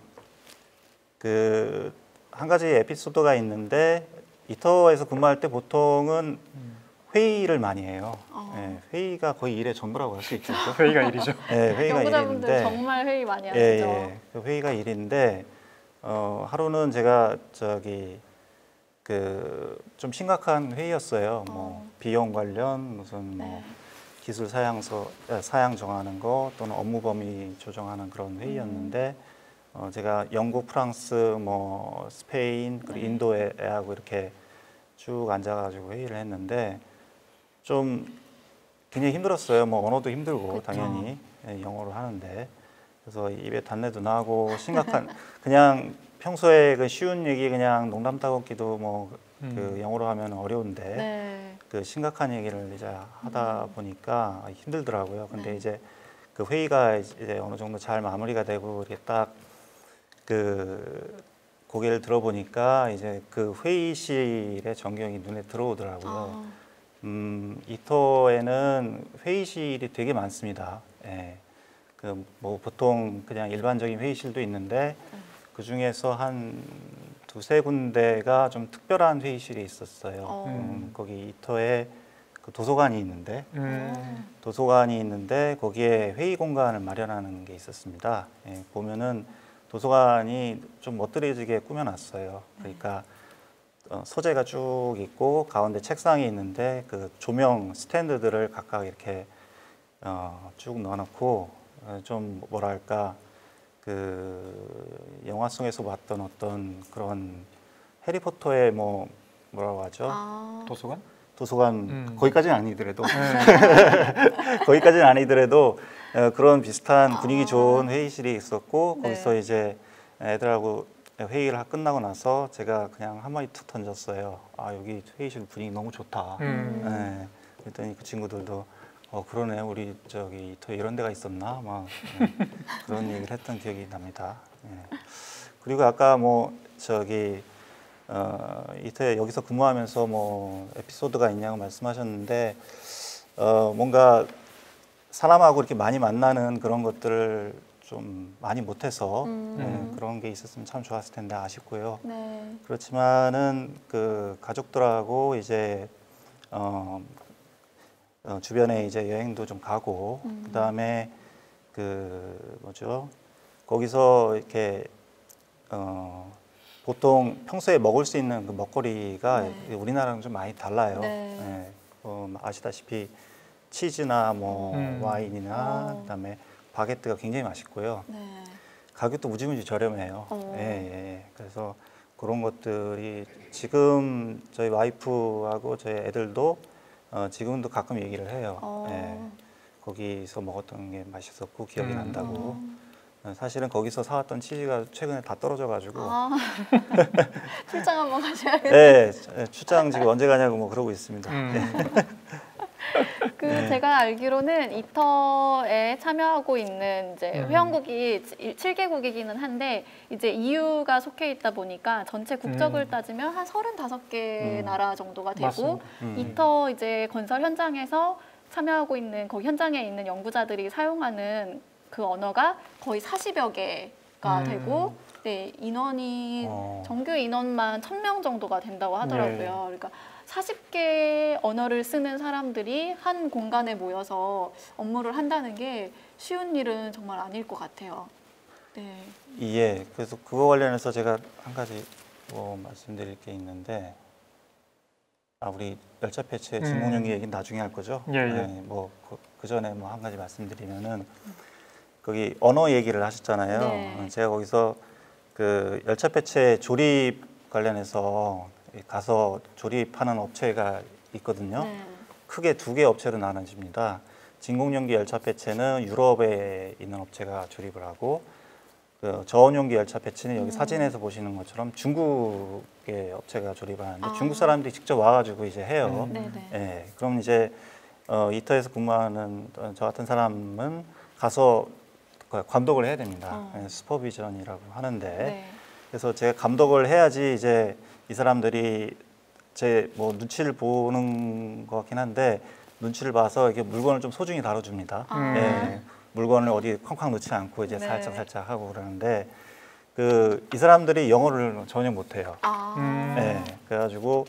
그 한 가지 에피소드가 있는데 이터에서 근무할 때 보통은 음. 회의를 많이 해요. 어. 예, 회의가 거의 일의 전부라고 할 수 있죠. 회의가 일이죠. 예, 회의가 연구자분들 일인데 정말 회의 많이 하시죠. 예, 예, 그 회의가 일인데 어, 하루는 제가 저기 그 좀 심각한 회의였어요. 어. 뭐 비용 관련 무슨 뭐 네. 기술 사양서 사양 정하는 거 또는 업무 범위 조정하는 그런 회의였는데. 음. 어, 제가 영국, 프랑스, 뭐 스페인, 그리고 네. 인도 애하고 이렇게 쭉 앉아가지고 회의를 했는데 좀 굉장히 힘들었어요. 뭐 언어도 힘들고 그쵸. 당연히 예, 영어로 하는데 그래서 입에 단내도 나고 심각한 그냥 평소에 그 쉬운 얘기 그냥 농담 따먹기도 뭐 그 음. 영어로 하면 어려운데 네. 그 심각한 얘기를 이제 하다 음. 보니까 힘들더라고요. 근데 네. 이제 그 회의가 이제 어느 정도 잘 마무리가 되고 이렇게 딱 그 고개를 들어보니까 이제 그 회의실의 전경이 눈에 들어오더라고요. 아. 음, 이터에는 회의실이 되게 많습니다. 예. 그 뭐 보통 그냥 일반적인 회의실도 있는데 음. 그 중에서 한 두세 군데가 좀 특별한 회의실이 있었어요. 어. 음, 거기 이터에 그 도서관이 있는데 음. 도서관이 있는데 거기에 회의 공간을 마련하는 게 있었습니다. 예, 보면은 도서관이 좀 멋들어지게 꾸며놨어요. 그러니까 어, 소재가 쭉 있고 가운데 책상이 있는데 그 조명 스탠드들을 각각 이렇게 어, 쭉 넣어놓고 어, 좀 뭐랄까 그 영화 속에서 봤던 어떤 그런 해리포터의 뭐 뭐라고 하죠? 아. 도서관? 도서관 음. 거기까지는 아니더라도 네. 거기까지는 아니더라도 어, 그런 비슷한 분위기 아. 좋은 회의실이 있었고 네. 거기서 이제 애들하고 회의를 끝나고 나서 제가 그냥 한마디 툭 던졌어요. 아 여기 회의실 분위기 너무 좋다. 음. 네. 그랬더니 그 친구들도 어 그러네 우리 저기 이터 이런 데가 있었나 막 네. 그런 얘기를 했던 기억이 납니다. 네. 그리고 아까 뭐 저기 어, 이태 여기서 근무하면서 뭐 에피소드가 있냐고 말씀하셨는데 어, 뭔가 사람하고 이렇게 많이 만나는 그런 것들을 좀 많이 못해서 음. 네, 그런 게 있었으면 참 좋았을 텐데 아쉽고요. 네. 그렇지만은 그 가족들하고 이제 어, 어, 주변에 이제 여행도 좀 가고 음. 그다음에 그 뭐죠? 거기서 이렇게 어, 보통 평소에 먹을 수 있는 그 먹거리가 네. 우리나라랑 좀 많이 달라요. 네. 예, 어, 아시다시피 치즈나 뭐 음. 와인이나 어. 그다음에 바게트가 굉장히 맛있고요. 네. 가격도 무지무지 저렴해요. 어. 예, 예. 그래서 그런 것들이 지금 저희 와이프하고 저희 애들도 어, 지금도 가끔 얘기를 해요. 어. 예, 거기서 먹었던 게 맛있었고 기억이 음. 난다고. 어, 사실은 거기서 사왔던 치즈가 최근에 다 떨어져가지고 아. 출장 한번 가셔야겠네요. 네, 출장 지금 언제 가냐고 뭐 그러고 있습니다. 음. 그 네. 제가 알기로는 이터에 참여하고 있는 이제 음. 회원국이 칠 개국이기는 한데 이제 이유가 속해 있다 보니까 전체 국적을 음. 따지면 한 서른다섯 개 음. 나라 정도가 되고 맞습니다. 음. 이터 이제 건설 현장에서 참여하고 있는 그 현장에 있는 연구자들이 사용하는 그 언어가 거의 사십여 개가 음. 되고 네, 인원이 어. 정규 인원만 천 명 정도가 된다고 하더라고요. 네. 그러니까 사십 개 언어를 쓰는 사람들이 한 공간에 모여서 업무를 한다는 게 쉬운 일은 정말 아닐 것 같아요. 네. 예, 그래서 그거 관련해서 제가 한 가지 뭐 말씀드릴 게 있는데, 아 우리 열차 폐체 음. 진공연기 얘기는 나중에 할 거죠? 예, 예. 네, 뭐그 그 전에 뭐 한 가지 말씀드리면은 거기 언어 얘기를 하셨잖아요. 네. 어, 제가 거기서 그 열차 폐체 조립 관련해서 가서 조립하는 업체가 있거든요. 네. 크게 두 개 업체로 나눠집니다. 진공연기 열차 폐체는 유럽에 있는 업체가 조립을 하고 그 저온용기 열차 폐체는 여기 음. 사진에서 보시는 것처럼 중국의 업체가 조립을 하는데 아. 중국 사람들이 직접 와가지고 이제 해요. 음. 네네. 예, 그럼 이제 어, 이터에서 근무하는 저 같은 사람은 가서 감독을 해야 됩니다. 어. 예, 슈퍼비전이라고 하는데 네. 그래서 제가 감독을 해야지 이제 이 사람들이 제 뭐 눈치를 보는 것 같긴 한데 눈치를 봐서 이게 물건을 좀 소중히 다뤄줍니다. 아. 예, 물건을 어디 쾅쾅 놓지 않고 이제 네. 살짝 살짝 하고 그러는데 그 이 사람들이 영어를 전혀 못해요. 아. 음. 예, 그래가지고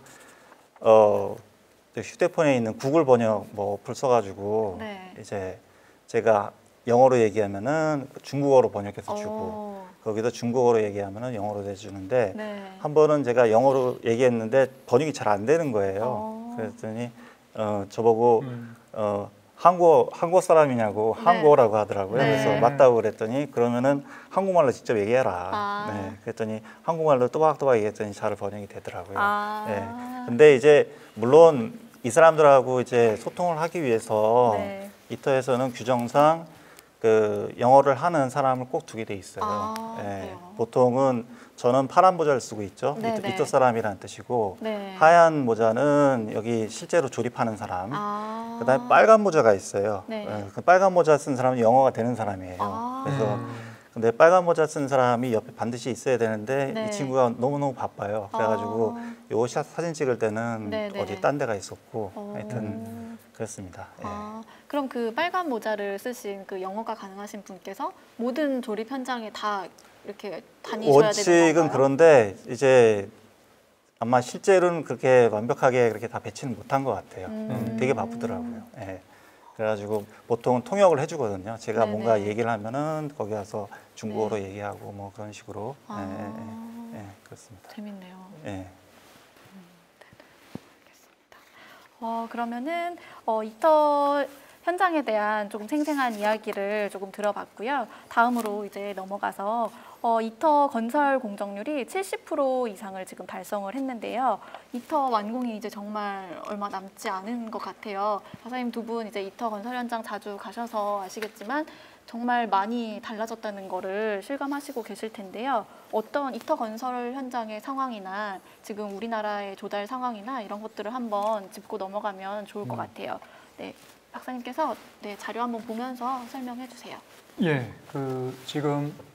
어 휴대폰에 있는 구글 번역 뭐 어플 써가지고 네. 이제 제가 영어로 얘기하면은 중국어로 번역해서 주고 어. 거기서 중국어로 얘기하면은 영어로 해주는데 네. 한 번은 제가 영어로 얘기했는데 번역이 잘 안 되는 거예요. 어. 그랬더니 어, 저보고 음. 어, 한국어 한국 사람이냐고 네. 한국어라고 하더라고요. 네. 그래서 맞다고 그랬더니 그러면은 한국말로 직접 얘기해라. 아. 네, 그랬더니 한국말로 또박또박 얘기했더니 잘 번역이 되더라고요. 아. 네. 근데 이제 물론 이 사람들하고 이제 소통을 하기 위해서 네. 이터에서는 규정상 그 영어를 하는 사람을 꼭 두게 돼 있어요. 아, 예, 그래요? 보통은 저는 파란 모자를 쓰고 있죠. 네, 이터, 네. 이터 사람이라는 뜻이고 네. 하얀 모자는 여기 실제로 조립하는 사람. 아. 그다음에 빨간 모자가 있어요. 네. 예, 그 빨간 모자 쓴 사람은 영어가 되는 사람이에요. 아. 그래서 음. 근데 빨간 모자 쓴 사람이 옆에 반드시 있어야 되는데 네. 이 친구가 너무너무 바빠요. 그래가지고 아. 요 샷 사진 찍을 때는 네, 네. 어디 딴 데가 있었고 어. 하여튼 그렇습니다. 예. 아, 그럼 그 빨간 모자를 쓰신 그 영어가 가능하신 분께서 모든 조립 현장에 다 이렇게 다니셔야 되는 원칙은 건가요? 그런데 이제 아마 실제로는 그렇게 완벽하게 그렇게 다 배치는 못한 것 같아요. 음. 음, 되게 바쁘더라고요. 예. 그래가지고 보통은 통역을 해주거든요. 제가 네네. 뭔가 얘기를 하면은 거기 가서 중국어로 얘기하고 뭐 그런 식으로. 아. 예, 예, 예, 그렇습니다. 재밌네요. 예. 어, 그러면은 어, 이터 현장에 대한 조금 생생한 이야기를 조금 들어봤고요. 다음으로 이제 넘어가서 어, 이터 건설 공정률이 칠십 퍼센트 이상을 지금 달성을 했는데요. 이터 완공이 이제 정말 얼마 남지 않은 것 같아요. 박사님 두 분 이제 이터 건설 현장 자주 가셔서 아시겠지만 정말 많이 달라졌다는 거를 실감하시고 계실 텐데요. 어떤 이터 건설 현장의 상황이나 지금 우리나라의 조달 상황이나 이런 것들을 한번 짚고 넘어가면 좋을 것 음. 같아요. 네, 박사님께서 네, 자료 한번 보면서 설명해 주세요. 예, 그 지금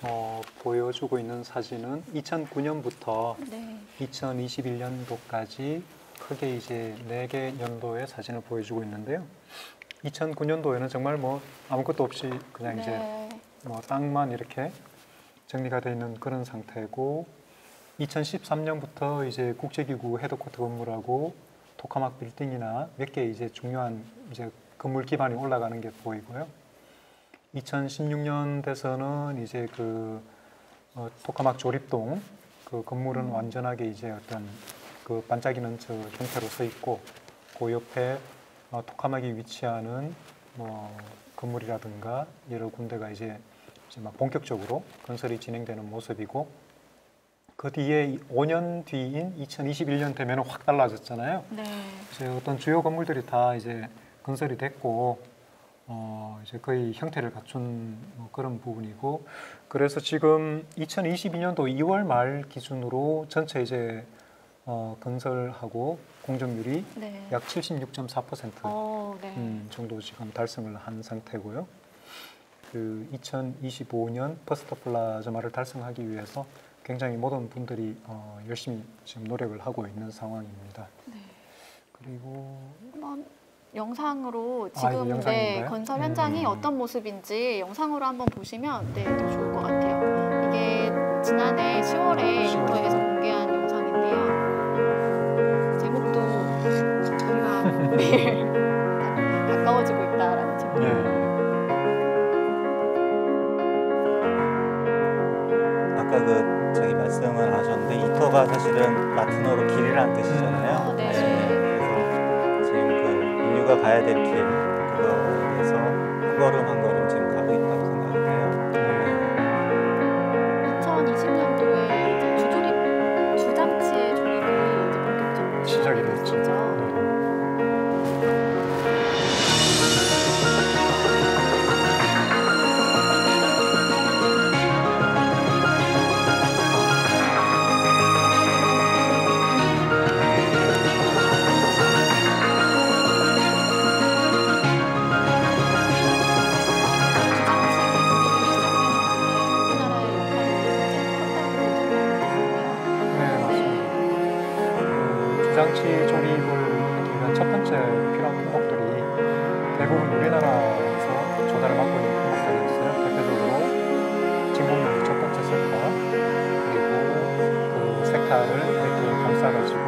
어, 보여주고 있는 사진은 이천구 년부터 네. 이천이십일 년도까지 크게 이제 네 개 연도의 사진을 보여주고 있는데요. 이천구 년도에는 정말 뭐 아무것도 없이 그냥 네. 이제 뭐 땅만 이렇게 정리가 되어 있는 그런 상태고, 이천십삼 년부터 이제 국제기구 헤드쿼터 건물하고 토카막 빌딩이나 몇 개 이제 중요한 이제 건물 기반이 올라가는 게 보이고요. 이천십육 년 돼서는 이제 그 어, 토카막 조립동 그 건물은 음. 완전하게 이제 어떤 그 반짝이는 저 형태로 서 있고, 그 옆에 어, 토카막이 위치하는 뭐 건물이라든가 여러 군데가 이제, 이제 막 본격적으로 건설이 진행되는 모습이고, 그 뒤에 오 년 뒤인 이천이십일 년 되면 확 달라졌잖아요. 네. 이제 어떤 주요 건물들이 다 이제 건설이 됐고, 어 이제 거의 형태를 갖춘 뭐 그런 부분이고, 그래서 지금 이천이십이 년도 이월 말 기준으로 전체 이제 어 건설하고 공정률이 네. 약 칠십육 점 사 퍼센트 어, 네. 음, 정도 지금 달성을 한 상태고요. 그 이천이십오 년 퍼스트 플라즈마를 달성하기 위해서 굉장히 모든 분들이 어, 열심히 지금 노력을 하고 있는 상황입니다. 네. 그리고 한번 영상으로 아, 이게 지금 네, 영상인가요? 건설 현장이 음. 어떤 모습인지 영상으로 한번 보시면 네, 더 좋을 것 같아요. 이게 지난해 시월에 시월에. 인터에서 공개한 영상인데요. 제목도 우리가 네, 가까워지고 있다라는 제목. 예. 아까 그 저기 말씀을 안 하셨는데 이터가 사실은 라틴어로 길이라는 뜻이잖아요. 아, 네. 그래서 지금 그 인류가 가야 될 길, 그거에 대해서 한 걸음 한 걸음 지금 가고 있다고 생각해요. 이천이십 년도에 이제 주조립 주장치의 조립이 이제 본격적으로 시작이 됐죠. 됐죠. 네. 네, 맞습니다. 그 주장치 조립을 하기 위한 첫 번째 필요한 품목들이 대부분 우리나라에서 조달을 받고 있는 품목들이 있어요. 대표적으로 진공유 첫 번째 섹터, 그리고 그 섹터를 이렇게 감싸가지고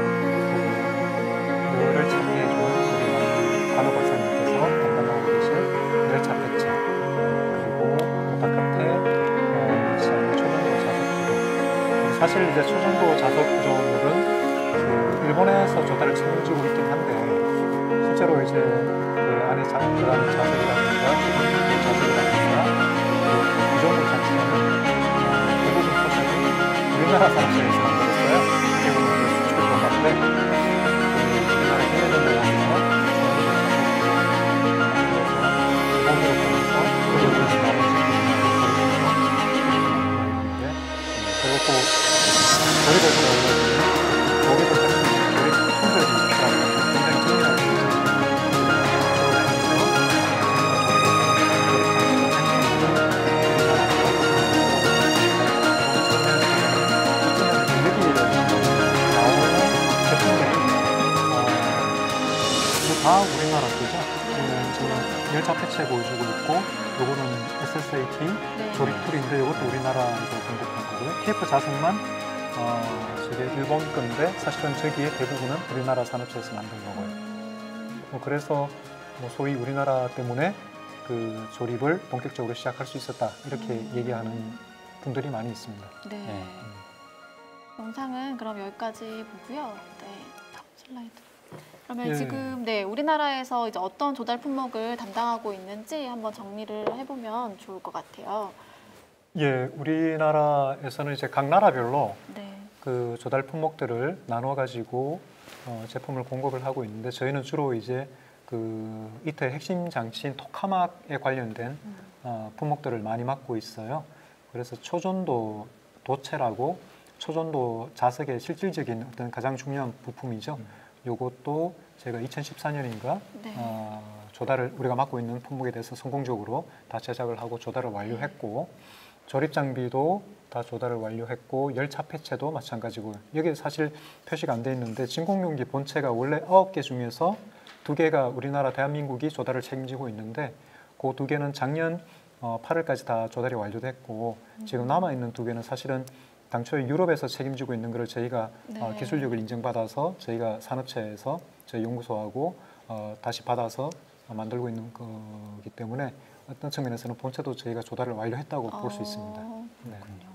그 열을 차지해준 우리 관우 박사님께서 담당하고 계신 열차 폐차, 그리고 그 바깥에 어, 위치하는 초전도 자석 구조. 사실 이제 초전도 자석 구조물은 그 일본에서 조달을 책임지고 있긴 한데, 실제로 이제 그 안에 자, 들어가는 자석이라든가 그 자석이라든가 그 구조물 자체는 대부분 소식이 우리나라 산업체에서 만들었어요. 대부분 수출 공사인데 우리나라 해외전도 와서 일본으로 보내서 일본에서 나머지 있는데, 그리고 또 조립을 보면 조립을 할 수 있는 조립 품들이 필요합니다. 굉장히 정밀하게 다 우리나라 거죠. 네, 지금 열차 패치해 보여주고 있고, 요거는 에스에스에이티 네. 조립 툴인데 이것도 우리나라에서 공급한 거고요. 케이프 자석만 어, 저게 일본 건데 사실은 저기에 대부분은 우리나라 산업체에서 만든 거고요. 음, 뭐 그래서 뭐 소위 우리나라 때문에 그 조립을 본격적으로 시작할 수 있었다 이렇게 음. 얘기하는 분들이 많이 있습니다. 네. 네. 영상은 그럼 여기까지 보고요. 네, 다음 슬라이드. 그러면 예. 지금 네 우리나라에서 이제 어떤 조달 품목을 담당하고 있는지 한번 정리를 해보면 좋을 것 같아요. 예, 우리나라에서는 이제 각 나라별로 네. 그 조달 품목들을 나눠 가지고 어, 제품을 공급을 하고 있는데, 저희는 주로 이제 그 이터의 핵심 장치인 토카막에 관련된 음. 어, 품목들을 많이 맡고 있어요. 그래서 초전도 도체라고 초전도 자석의 실질적인 어떤 가장 중요한 부품이죠. 요것도 제가 이천십사 년인가 네. 어, 조달을 우리가 맡고 있는 품목에 대해서 성공적으로 다 제작을 하고 조달을 완료했고, 조립 장비도 다 조달을 완료했고 열차 폐체도 마찬가지고 여기 사실 표시가 안 돼 있는데 진공용기 본체가 원래 아홉 개 중에서 두 개가 우리나라 대한민국이 조달을 책임지고 있는데 그 두 개는 작년 어, 팔월까지 다 조달이 완료됐고 지금 남아 있는 두 개는 사실은 당초에 유럽에서 책임지고 있는 것을 저희가 네. 어, 기술력을 인정받아서 저희가 산업체에서 저희 연구소하고 어, 다시 받아서 만들고 있는 거기 때문에 어떤 측면에서는 본체도 저희가 조달을 완료했다고 어, 볼 수 있습니다. 네.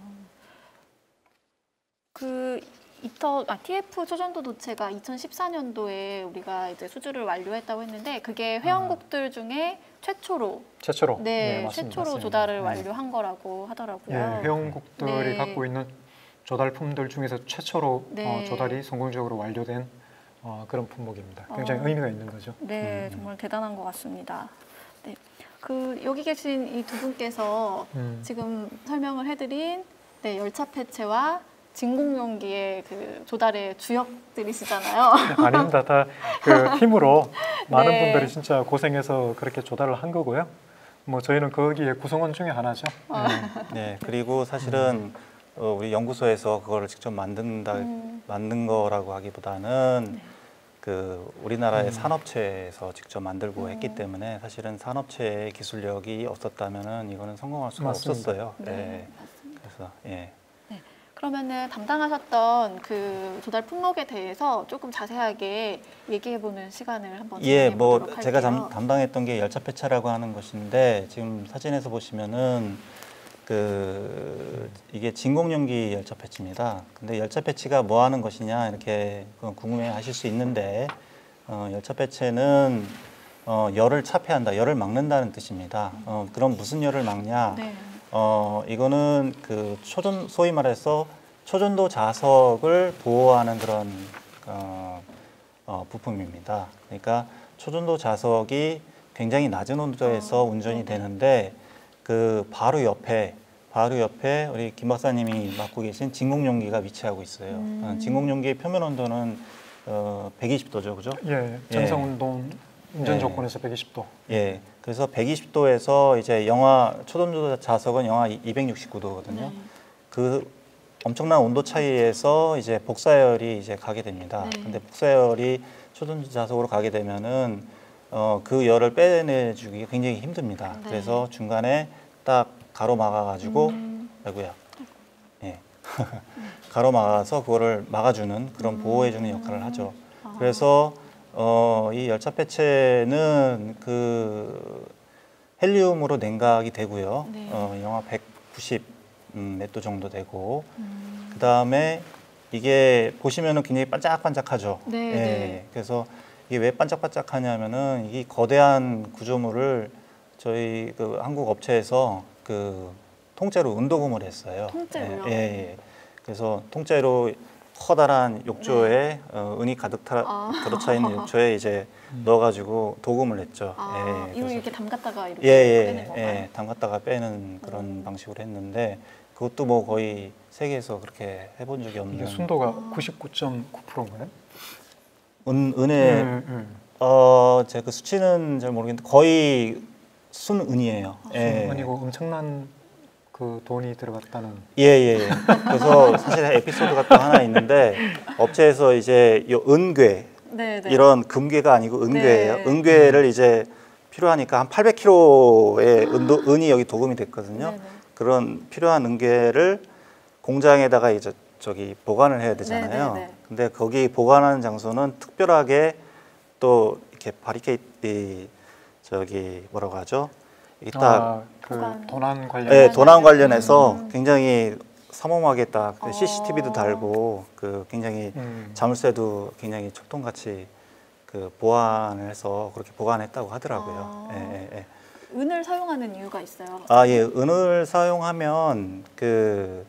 그 이터 아, 티에프 초전도 도체가 이천십사 년도에 우리가 이제 수주를 완료했다고 했는데 그게 회원국들 중에 최초로 최초로 네, 네, 맞습니다. 최초로 맞습니다. 조달을 네. 완료한 거라고 하더라고요. 예, 회원국들이 네. 갖고 있는 조달품들 중에서 최초로 네. 어, 조달이 성공적으로 완료된 어, 그런 품목입니다. 굉장히 어. 의미가 있는 거죠. 네, 음. 정말 대단한 것 같습니다. 네, 그 여기 계신 이 두 분께서 음. 지금 설명을 해드린 네, 열차 폐체와 진공용기의 그 조달의 주역들이시잖아요. 아닙니다. 다 그 팀으로 많은 네. 분들이 진짜 고생해서 그렇게 조달을 한 거고요. 뭐 저희는 거기에 구성원 중에 하나죠. 어. 네. 네, 그리고 사실은 어, 우리 연구소에서 그거를 직접 만든다 음. 만든 거라고 하기보다는 네. 그 우리나라의 음. 산업체에서 직접 만들고 음. 했기 때문에 사실은 산업체의 기술력이 없었다면은 이거는 성공할 수가 맞습니다. 없었어요. 네, 네. 맞습니다. 그래서 예. 그러면은 담당하셨던 그 조달 품목에 대해서 조금 자세하게 얘기해보는 시간을 한번 예, 뭐 진행해보도록 제가 할게요. 담, 담당했던 게 열차 폐차라고 하는 것인데 지금 사진에서 보시면은 그 이게 진공용기 열차 폐치입니다. 근데 열차 폐치가 뭐 하는 것이냐 이렇게 궁금해하실 수 있는데 어, 열차 폐체는 어, 열을 차폐한다, 열을 막는다는 뜻입니다. 어, 그럼 무슨 열을 막냐? 네. 어, 이거는 그 초전, 소위 말해서 초전도 자석을 보호하는 그런 어, 어, 부품입니다. 그러니까 초전도 자석이 굉장히 낮은 온도에서 어, 운전이 네네. 되는데 그 바로 옆에 바로 옆에 우리 김 박사님이 맡고 계신 진공용기가 위치하고 있어요. 음. 어, 진공용기의 표면 온도는 어, 백이십 도죠, 그죠? 예, 정상 운동 운전 예. 조건에서 백이십 도. 예, 그래서 백이십 도에서 이제 영하 초전도 자석은 영하 이백육십구 도거든요. 네. 그 엄청난 온도 차이에서 이제 복사열이 이제 가게 됩니다. 네. 근데 복사열이 초전도 자석으로 가게 되면은 어, 그 열을 빼내주기가 굉장히 힘듭니다. 네. 그래서 중간에 딱 가로막아 가지고 음. 아이고야, 예, 가로막아서 그거를 막아주는 그런 음. 보호해주는 역할을 하죠. 아. 그래서 어, 이 열차 폐체는 그 헬리움으로 냉각이 되고요. 네. 어, 영하 백구십 음, 몇 도 정도 되고 음. 그 다음에 이게 보시면은 굉장히 반짝반짝하죠. 네, 예, 네. 그래서 이게 왜 반짝반짝하냐면은 이 거대한 구조물을 저희 그 한국 업체에서 그 통째로 은도금을 했어요. 통째로요? 예, 예. 그래서 통째로 커다란 욕조에 어, 은이 가득 타, 네. 아. 들어차 있는 욕조에 이제 넣어가지고 도금을 했죠. 아, 예, 이걸 그래서 이렇게 담갔다가 이렇게 예, 빼는 예, 건가요? 예, 담갔다가 빼는 그런 음. 방식으로 했는데 그것도 뭐 거의 세계에서 그렇게 해본 적이 없는. 이게 순도가 아. 구십구 점 구 퍼센트인가요? 은, 은의 예, 예. 어, 제가 그 수치는 잘 모르겠는데 거의 순은이에요. 예. 아니고 엄청난 그 돈이 들어갔다는. 예, 예, 예. 그래서 사실 에피소드가 또 하나 있는데 업체에서 이제 요 은괴 네, 네. 이런 금괴가 아니고 은괴예요. 네. 은괴를 이제 필요하니까 한 팔백 킬로그램의 은도, 은이 여기 도금이 됐거든요. 네, 네. 그런 필요한 은괴를 공장에다가 이제 저기 보관을 해야 되잖아요. 네, 네, 네. 근데 거기 보관하는 장소는 특별하게 또 이렇게 바리케이트 저기 뭐라고 하죠? 이게 딱 아, 그 보관. 도난 관련. 예, 도난 관련해서 음. 굉장히 삼엄하게 딱 어. 씨씨티비도 달고 그 굉장히 음. 자물쇠도 굉장히 촉통같이 그 보완을 해서 그렇게 보관했다고 하더라고요. 아. 예, 예, 예. 은을 사용하는 이유가 있어요. 아, 예, 은을 사용하면 그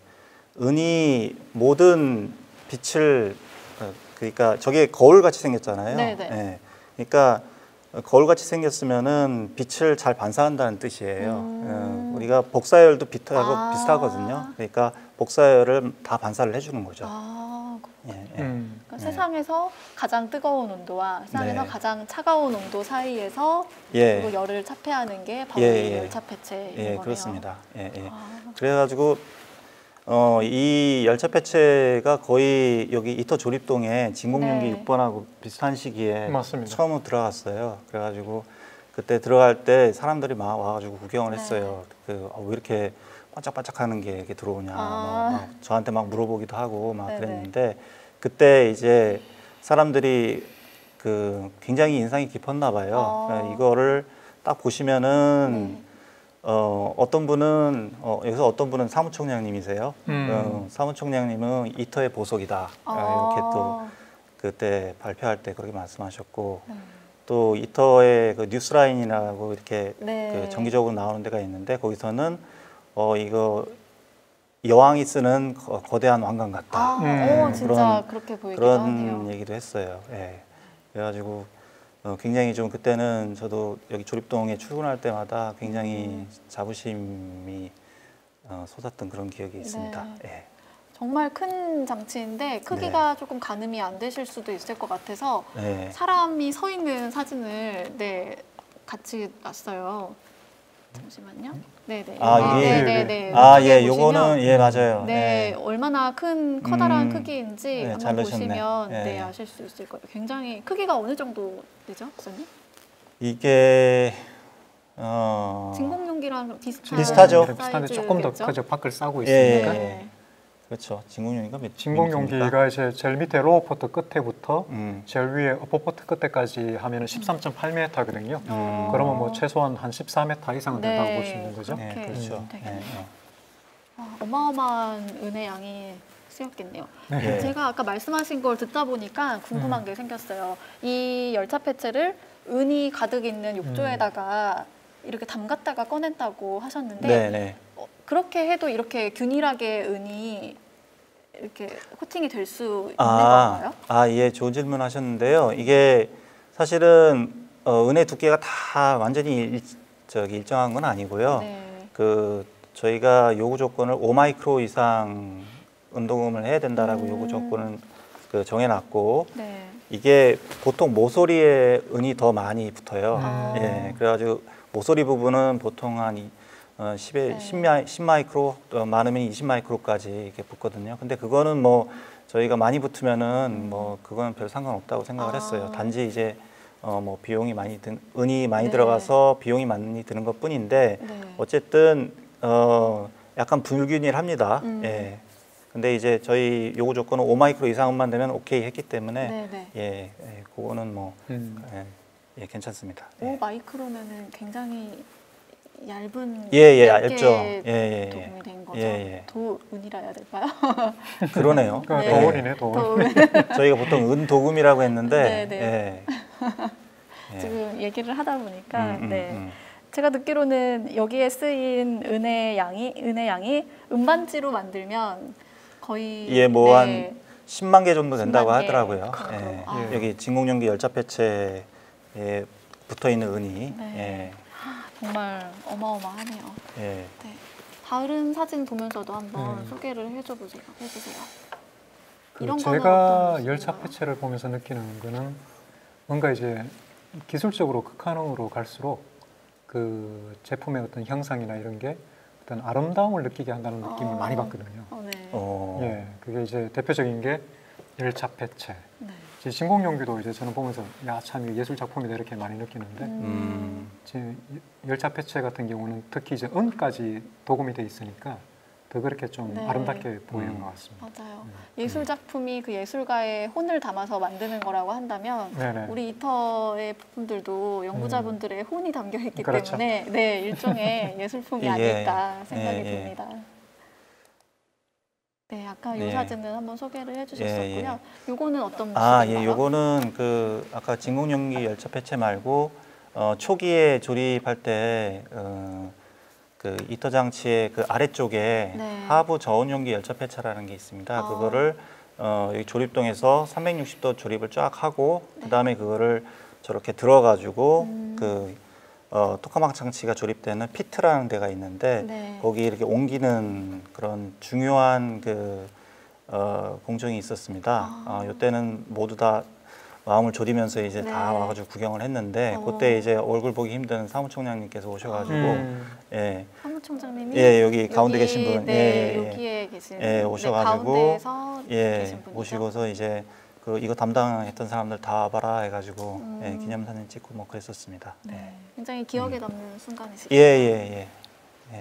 은이 모든 빛을 어, 그러니까 저게 거울 같이 생겼잖아요. 네네. 예. 그러니까 거울 같이 생겼으면은 빛을 잘 반사한다는 뜻이에요. 음. 어, 우리가 복사열도 빛하고 아. 비슷하거든요. 그러니까 복사열을 다 반사를 해주는 거죠. 아, 그- 예, 예. 음. 그러니까 네. 세상에서 가장 뜨거운 온도와 세상에서 네. 가장 차가운 온도 사이에서 예. 그리고 열을 차폐하는 게 바로 예, 이 예. 열차 폐체인 예, 거네요. 그렇습니다. 예, 예. 아, 그래가지고 어, 이 열차 폐체가 거의 여기 이터 조립동에 진공용기 네. 육 번하고 비슷한 시기에 맞습니다. 처음 들어갔어요. 그래가지고 그때 들어갈 때 사람들이 막 와가지고 구경을 네. 했어요. 그, 어, 왜 이렇게 반짝반짝하는 게 이렇게 들어오냐. 아. 막, 막 저한테 막 물어보기도 하고 막 네네. 그랬는데 그때 이제 사람들이 그 굉장히 인상이 깊었나 봐요. 아. 이거를 딱 보시면은 네. 어, 어떤 분은 어, 여기서 어떤 분은 사무총장님이세요. 음. 어, 사무총장님은 이터의 보석이다. 아. 이렇게 또 그때 발표할 때 그렇게 말씀하셨고 네. 또 이터의 그 뉴스라인이라고 이렇게 네. 그 정기적으로 나오는 데가 있는데 거기서는 어 이거 여왕이 쓰는 거, 거대한 왕관 같다. 아, 음. 오, 진짜 그런- 그렇게 보이기도 그런 하네요. 얘기도 했어요. 예. 그래가지고 어, 굉장히 좀 그때는 저도 여기 조립동에 출근할 때마다 굉장히 음. 자부심이 어, 솟았던 그런 기억이 있습니다. 예. 정말 큰 장치인데 크기가 조금 가늠이 안 되실 수도 있을 것 같아서 네. 사람이 서 있는 사진을 네 같이 놨어요. 잠시만요. 네네. 아, 여기, 이게- 네네네. 아, 이쪽에 예, 보시면 요거는 예 맞아요. 네, 얼마나 큰 커다란 음, 크기인지 네, 한번 잘 넣으셨네. 보시면 예. 네 아실 수 있을 거예요. 굉장히 크기가 어느 정도 되죠, 박사님? 이게 어, 진공용기랑 비슷한 비슷하죠. 비슷한데 조금 더 사이즈겠죠? 크죠. 밖을 싸고 예, 있으니까. 네. 그렇죠. 진공용기가 몇 진공용기가 미터입니까? 이제 제일 밑에 로어포트 끝에부터 음. 제일 위에 어퍼포트 끝에까지 하면은 십삼 점 팔 미터거든요. 어. 그러면 뭐 최소한 한 십사 미터 이상은 네, 된다고 볼 수 있는 거죠. 네, 그렇게 그렇죠. 되겠네요. 예, 예. 아, 어마어마한 은의 양이 쓰였겠네요. 네. 제가 아까 말씀하신 걸 듣다 보니까 궁금한 음. 게 생겼어요. 이 열차 폐체를 은이 가득 있는 욕조에다가 이렇게 담갔다가 꺼냈다고 하셨는데 네, 네. 어, 그렇게 해도 이렇게 균일하게 은이 이렇게 코팅이 될 수 있는 아, 건가요? 아, 예, 좋은 질문 하셨는데요. 이게 사실은 어, 은의 두께가 다 완전히 일, 저기 일정한 건 아니고요. 네. 그 저희가 요구 조건을 오 마이크로 이상 운동음을 해야 된다라고 음. 요구 조건을 그 정해놨고 네. 이게 보통 모서리에 은이 더 많이 붙어요. 아. 예, 그래가지고 모서리 부분은 보통 한 이- 어, 십에 네. 십, 마이, 십 마이크로, 어, 많으면 이십 마이크로까지 이렇게 붙거든요. 근데 그거는 뭐 저희가 많이 붙으면은 뭐 그거는 별 상관없다고 생각을 아. 했어요. 단지 이제 어, 뭐 비용이 많이 든, 은이 많이 네. 들어가서 비용이 많이 드는 것 뿐인데 네. 어쨌든 어, 약간 불균일합니다. 음. 예. 근데 이제 저희 요구 조건은 오 마이크로 이상만 되면 오케이 했기 때문에 네, 네. 예, 예, 그거는 뭐 음. 예, 예, 괜찮습니다. 오 예, 마이크로면은 굉장히 얇은 예, 예, 얇게 얇죠. 예, 예, 예. 도움이 된 거죠. 예, 예. 도은이라 해야 될까요? 그러네요. 그 네. 도원이네, 도원. 도은. 저희가 보통 은도금이라고 했는데 네, 예. 예. 지금 얘기를 하다 보니까 음, 음, 네. 음. 제가 듣기로는 여기에 쓰인 은의 양이 은의 양이 은반지로 만들면 거의 예, 뭐 한 네. 십만 개 정도 된다고 십만 개 하더라고요. 정도. 예. 아. 여기 진공용기 열차 폐체에 붙어 있는 은이 네. 정말 어마어마하네요. 예. 예. 네. 다른 사진 보면서도 한번 음. 소개를 해줘 보세요. 해주세요. 그 이런 거는 제가 어떤 열차 모습인가요? 폐체를 보면서 느끼는 거는 뭔가 이제 기술적으로 극한으로 갈수록 그 제품의 어떤 형상이나 이런 게 어떤 아름다움을 느끼게 한다는 느낌을 어. 많이 받거든요. 어, 네. 어. 예, 그게 이제 대표적인 게 열차 폐체. 네. 이제 진공용기도 이제 저는 보면서 야, 참 이게 예술 작품이다 이렇게 많이 느끼는데 음. 지금 열차 폐체 같은 경우는 특히 이제 은까지 도금이 돼 있으니까 더 그렇게 좀 네. 아름답게 보이는 음. 것 같습니다. 맞아요. 음. 예술 작품이 그 예술가의 혼을 담아서 만드는 거라고 한다면 네네. 우리 이터의 부품들도 연구자분들의 혼이 담겨 있기 그렇죠. 때문에 네 일종의 예술품이 예. 아닐까 생각이 예, 예. 듭니다. 네, 아까 이 네. 사진은 한번 소개를 해주셨었고요. 예, 예. 요거는 어떤 모습인가요? 아, 예, 요거는 그 아까 진공용기 열차 폐체 말고 어, 초기에 조립할 때 어, 그 이터 장치의 그 아래쪽에 네. 하부 저온용기 열차 폐차라는 게 있습니다. 아. 그거를 어, 여기 조립동에서 삼백육십 도 조립을 쫙 하고 그다음에 그거를 저렇게 들어가지고 음. 그 어, 토카막 장치가 조립되는 피트라는 데가 있는데 네. 거기 이렇게 옮기는 그런 중요한 그 어, 공정이 있었습니다. 아. 어, 이때는 모두 다 마음을 졸이면서 이제 네. 다 와가지고 구경을 했는데 어. 그때 이제 얼굴 보기 힘든 사무총장님께서 오셔가지고 음. 예, 사무총장님이 예 여기 가운데 여기, 계신 분, 네, 예, 예, 여기에 계신 예, 오셔가지고 네, 가운데에서 예 계신 분이죠. 오시고서 이제 그 이거 담당했던 사람들 다 와봐라 해가지고 음. 예, 기념사진 찍고 뭐 그랬었습니다. 네, 굉장히 기억에 남는 순간이시죠. 예, 예, 예. 예.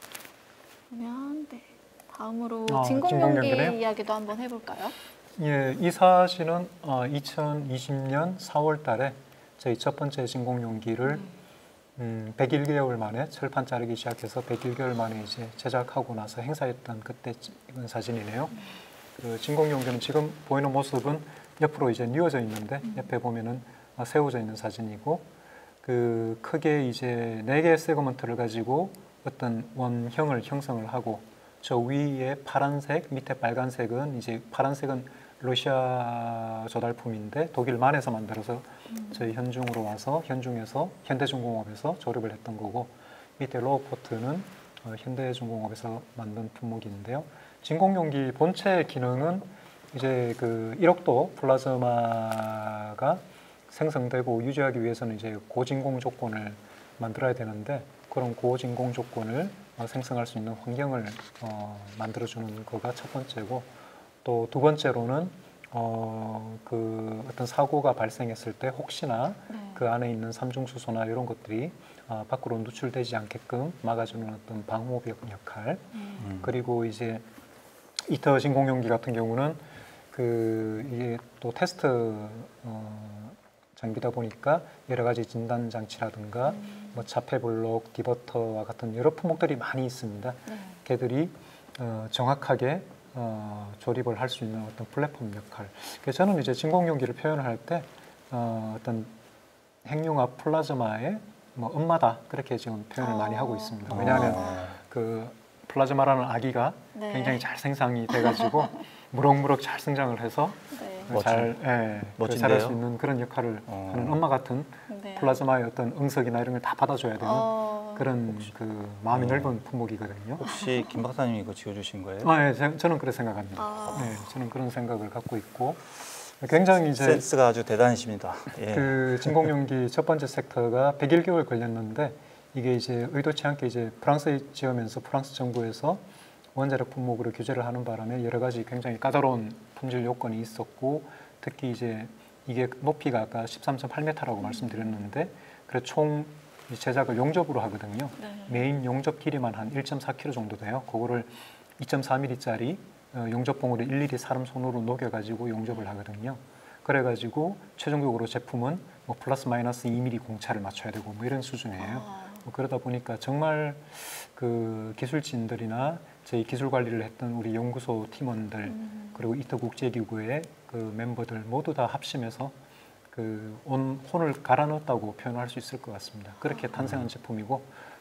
그러면 네, 다음으로 아, 진공용기 진공용기네요? 이야기도 한번 해볼까요? 예, 이 사진은 어, 이천이십 년 사월 달에 저희 첫 번째 진공용기를 음, 백일 개월 만에 철판 자르기 시작해서 백일 개월 만에 이제 제작하고 나서 행사했던 그때 찍은 사진이네요. 그 진공용기는 지금 보이는 모습은 옆으로 이제 뉘어져 있는데 옆에 보면은 어, 세워져 있는 사진이고 그 크게 이제 네 개의 세그먼트를 가지고 어떤 원형을 형성을 하고 저 위에 파란색 밑에 빨간색은 이제 파란색은 러시아 조달품인데 독일만에서 만들어서 저희 현중으로 와서 현중에서 현대중공업에서 조립을 했던 거고 밑에 로우포트는 어, 현대중공업에서 만든 품목인데요. 진공용기 본체 기능은 이제 그 일억도 플라즈마가 생성되고 유지하기 위해서는 이제 고진공 조건을 만들어야 되는데 그런 고진공 조건을 어, 생성할 수 있는 환경을 어, 만들어주는 거가 첫 번째고 또 두 번째로는 어, 그 어떤 사고가 발생했을 때 혹시나 네. 그 안에 있는 삼중수소나 이런 것들이 어, 밖으로 누출되지 않게끔 막아주는 어떤 방호벽 역할 음. 그리고 이제 이터 진공용기 같은 경우는 그 이게 또 테스트 어, 장비다 보니까 여러 가지 진단 장치라든가 음. 뭐 자폐 블록, 디버터와 같은 여러 품목들이 많이 있습니다. 네. 걔들이 어, 정확하게 어, 조립을 할 수 있는 어떤 플랫폼 역할. 그래서 저는 이제 진공용기를 표현을 할 때 어, 어떤 핵융합 플라즈마의 뭐 엄마다 그렇게 지금 표현을 어. 많이 하고 있습니다. 왜냐하면 어. 그 플라즈마라는 아기가 네. 굉장히 잘 생성이 돼가지고 무럭무럭 잘 성장을 해서 네. 멋진- 잘 예, 그 멋진데요? 자랄 수 있는 그런 역할을 어. 하는 엄마 같은 네. 플라즈마의 어떤 응석이나 이런 걸 다 받아줘야 되는 어, 그런 그 마음이 어. 넓은 품목이거든요. 혹시 김 박사님이 이거 지어주신 거예요? 아, 예, 저- 저는 그렇게 생각합니다. 아. 네, 저는 그런 생각을 갖고 있고 굉장히 이제 센스가 아주 대단하십니다. 예. 그 진공용기 첫 번째 섹터가 백일 개월 걸렸는데 이게 이제 의도치 않게 이제 프랑스에 지으면서 프랑스 정부에서 원자력 품목으로 규제를 하는 바람에 여러 가지 굉장히 까다로운 품질 요건이 있었고 특히 이제 이게 높이가 아까 십삼 점 팔 미터라고 말씀드렸는데 그래서 총 제작을 용접으로 하거든요. 네. 메인 용접 길이만 한 일 점 사 킬로미터 정도 돼요. 그거를 이 점 사 밀리미터짜리 어, 용접봉으로 일일이 사람 손으로 녹여가지고 용접을 하거든요. 그래가지고 최종적으로 제품은 뭐 플러스 마이너스 이 밀리미터 공차를 맞춰야 되고 뭐 이런 수준이에요. 아. 뭐 그러다 보니까 정말 그 기술진들이나 저희 기술 관리를 했던 우리 연구소 팀원들 음. 그리고 이터 국제기구의 그 멤버들 모두 다 합심해서 그 온 혼을 갈아 넣었다고 표현할 수 있을 것 같습니다. 그렇게 탄생한 제품이고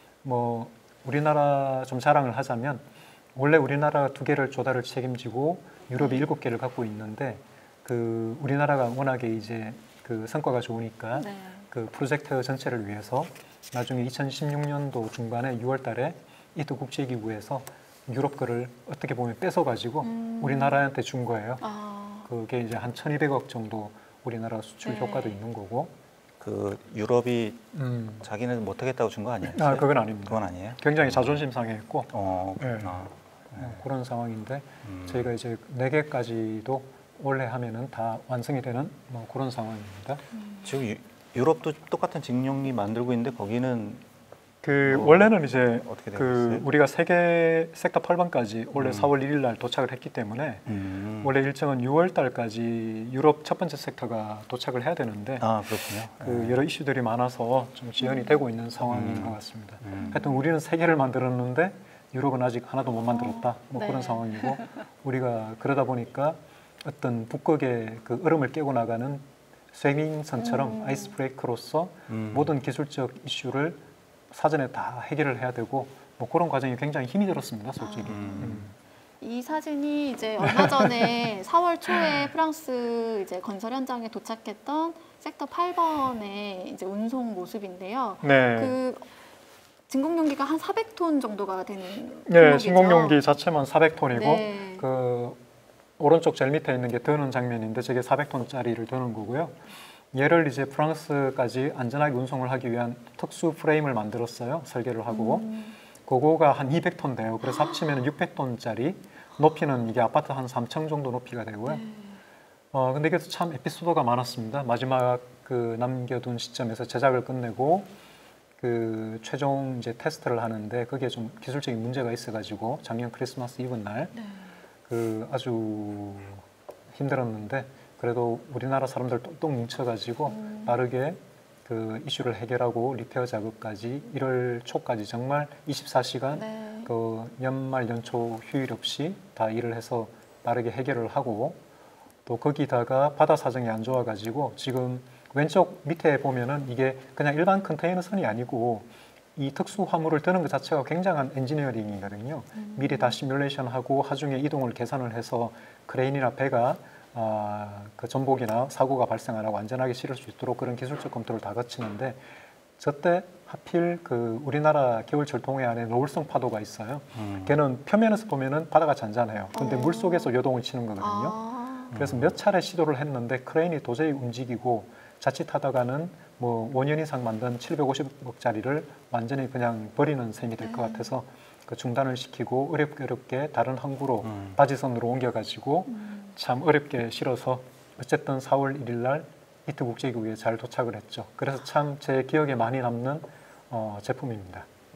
뭐 우리나라 좀 자랑을 하자면 원래 우리나라가 두 개를 조달을 책임지고 유럽이 일곱 개를 갖고 있는데 그 우리나라가 워낙에 이제 그 성과가 좋으니까 네. 그 프로젝트 전체를 위해서 나중에 이천십육 년도 중반에 유월 달에 이터 국제기구에서 유럽 거를 어떻게 보면 뺏어가지고 음. 우리나라한테 준 거예요. 아. 그게 이제 한 천이백억 정도 우리나라 수출 네. 효과도 있는 거고. 그 유럽이 음. 자기는 못하겠다고 준 거 아니에요? 아, 그건 아닙니다. 그건 아니에요? 굉장히 자존심 상해했고 어, 네. 그렇구나. 어, 그런 상황인데 음. 저희가 이제 네 개까지도 올해 하면은 다 완성이 되는 뭐 그런 상황입니다. 지금 유, 유럽도 똑같은 직용기 만들고 있는데 거기는 그 어, 원래는 이제 어떻게 되고 그 있어요? 우리가 세계 섹터 팔 번까지 원래 음. 사월 일일 날 도착을 했기 때문에 음. 원래 일정은 유월 달까지 유럽 첫 번째 섹터가 도착을 해야 되는데 아 그렇군요. 그 여러 이슈들이 많아서 좀 지연이 되고 있는 상황인 음. 것 같습니다. 음. 하여튼 우리는 세 개를 만들었는데 유럽은 아직 하나도 못 만들었다. 뭐 네. 그런 상황이고 우리가 그러다 보니까 어떤 북극의 그 얼음을 깨고 나가는 스웨밍선처럼 음. 아이스 브레이크로서 음. 모든 기술적 이슈를 사전에 다 해결을 해야 되고 뭐 그런 과정이 굉장히 힘이 들었습니다, 솔직히. 아. 음. 이 사진이 이제 얼마 전에 사월 초에 프랑스 이제 건설 현장에 도착했던 섹터 팔 번의 이제 운송 모습인데요. 네. 그 진공용기가 한 사백 톤 정도가 되는 네, 품목이죠. 진공용기 자체만 사백 톤이고 네. 그 오른쪽 제일 밑에 있는 게 드는 장면인데 저게 사백 톤짜리를 드는 거고요. 얘를 이제 프랑스까지 안전하게 운송을 하기 위한 특수 프레임을 만들었어요. 설계를 하고. 음. 그거가 한 이백 톤 돼요. 그래서 합치면 육백 톤짜리, 높이는 이게 아파트 한 삼 층 정도 높이가 되고요. 네. 어, 근데 이게 참 에피소드가 많았습니다. 마지막 그 남겨둔 시점에서 제작을 끝내고 그 최종 이제 테스트를 하는데 그게 좀 기술적인 문제가 있어가지고 작년 크리스마스 이브 날 그 네. 아주 힘들었는데 그래도 우리나라 사람들 똥똥 뭉쳐가지고 음. 빠르게 그 이슈를 해결하고 리페어 작업까지 일월 초까지 정말 이십사 시간 네. 그 연말 연초 휴일 없이 다 일을 해서 빠르게 해결을 하고 또 거기다가 바다 사정이 안 좋아가지고 지금 왼쪽 밑에 보면은 이게 그냥 일반 컨테이너선이 아니고 이 특수 화물을 드는 것 자체가 굉장한 엔지니어링이거든요. 음. 미리 다 시뮬레이션하고 하중에 이동을 계산을 해서 크레인이나 배가 아, 그 전복이나 사고가 발생 안 하고 안전하게 실을 수 있도록 그런 기술적 검토를 다 거치는데 저때 하필 그 우리나라 겨울철 동해 안에 노을성 파도가 있어요. 음. 걔는 표면에서 보면은 바다가 잔잔해요. 근데 어. 물 속에서 요동을 치는 거거든요. 아. 그래서 몇 차례 시도를 했는데 크레인이 도저히 움직이고 자칫하다가는 뭐 오 년 이상 만든 칠백오십억짜리를 완전히 그냥 버리는 셈이 될 것 네. 같아서 그 중단을 시키고 어렵게 어렵게 다른 항구로 음. 바지선으로 옮겨가지고 음. 참 어렵게 실어서 어쨌든 사월 일일 날 이트 국제기구에 잘 도착을 했죠. 그래서 참 제 기억에 많이 남는 어, 제품입니다. 네.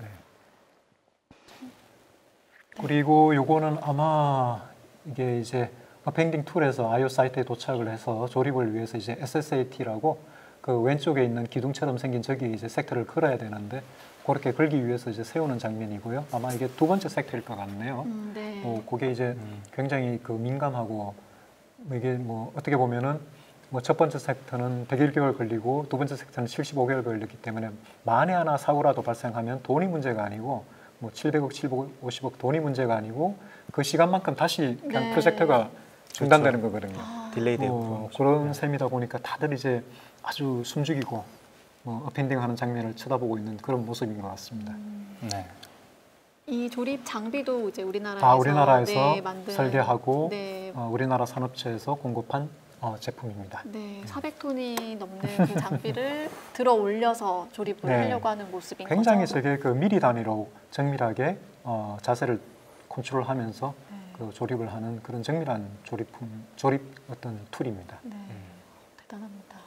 그리고 요거는 아마 이게 이제 어펜딩 툴에서 아이오 사이트에 도착을 해서 조립을 위해서 이제 에스에스에이티라고 그 왼쪽에 있는 기둥처럼 생긴 저기 이제 섹터를 걸어야 되는데 그렇게 걸기 위해서 이제 세우는 장면이고요. 아마 이게 두 번째 섹터일 것 같네요. 음, 네. 어, 그게 이제 음. 굉장히 그 민감하고 이게 뭐 어떻게 보면은 뭐 첫 번째 섹터는 백일 개월 걸리고 두 번째 섹터는 칠십오 개월 걸리기 때문에 만에 하나 사고라도 발생하면 돈이 문제가 아니고 뭐 칠백억, 칠백오십억 돈이 문제가 아니고 그 시간만큼 다시 그냥 네. 프로젝트가 중단되는 거거든요. 아. 딜레이 되고 뭐 그런 그런 거죠. 셈이다 보니까 다들 이제 아주 숨죽이고 뭐 어펜딩하는 장면을 쳐다보고 있는 그런 모습인 것 같습니다. 음. 네. 이 조립 장비도 이제 우리나라에서, 다 우리나라에서 네, 만든, 설계하고 네, 어, 우리나라 산업체에서 공급한 어, 제품입니다. 네, 사백 톤이 넘는 그 장비를 들어 올려서 조립을 네. 하려고 하는 모습인 굉장히 거죠. 저게 그 미리 단위로 정밀하게 어, 자세를 컨트롤하면서 네. 그 조립을 하는 그런 정밀한 조립품, 조립 어떤 툴입니다. 네, 대단합니다.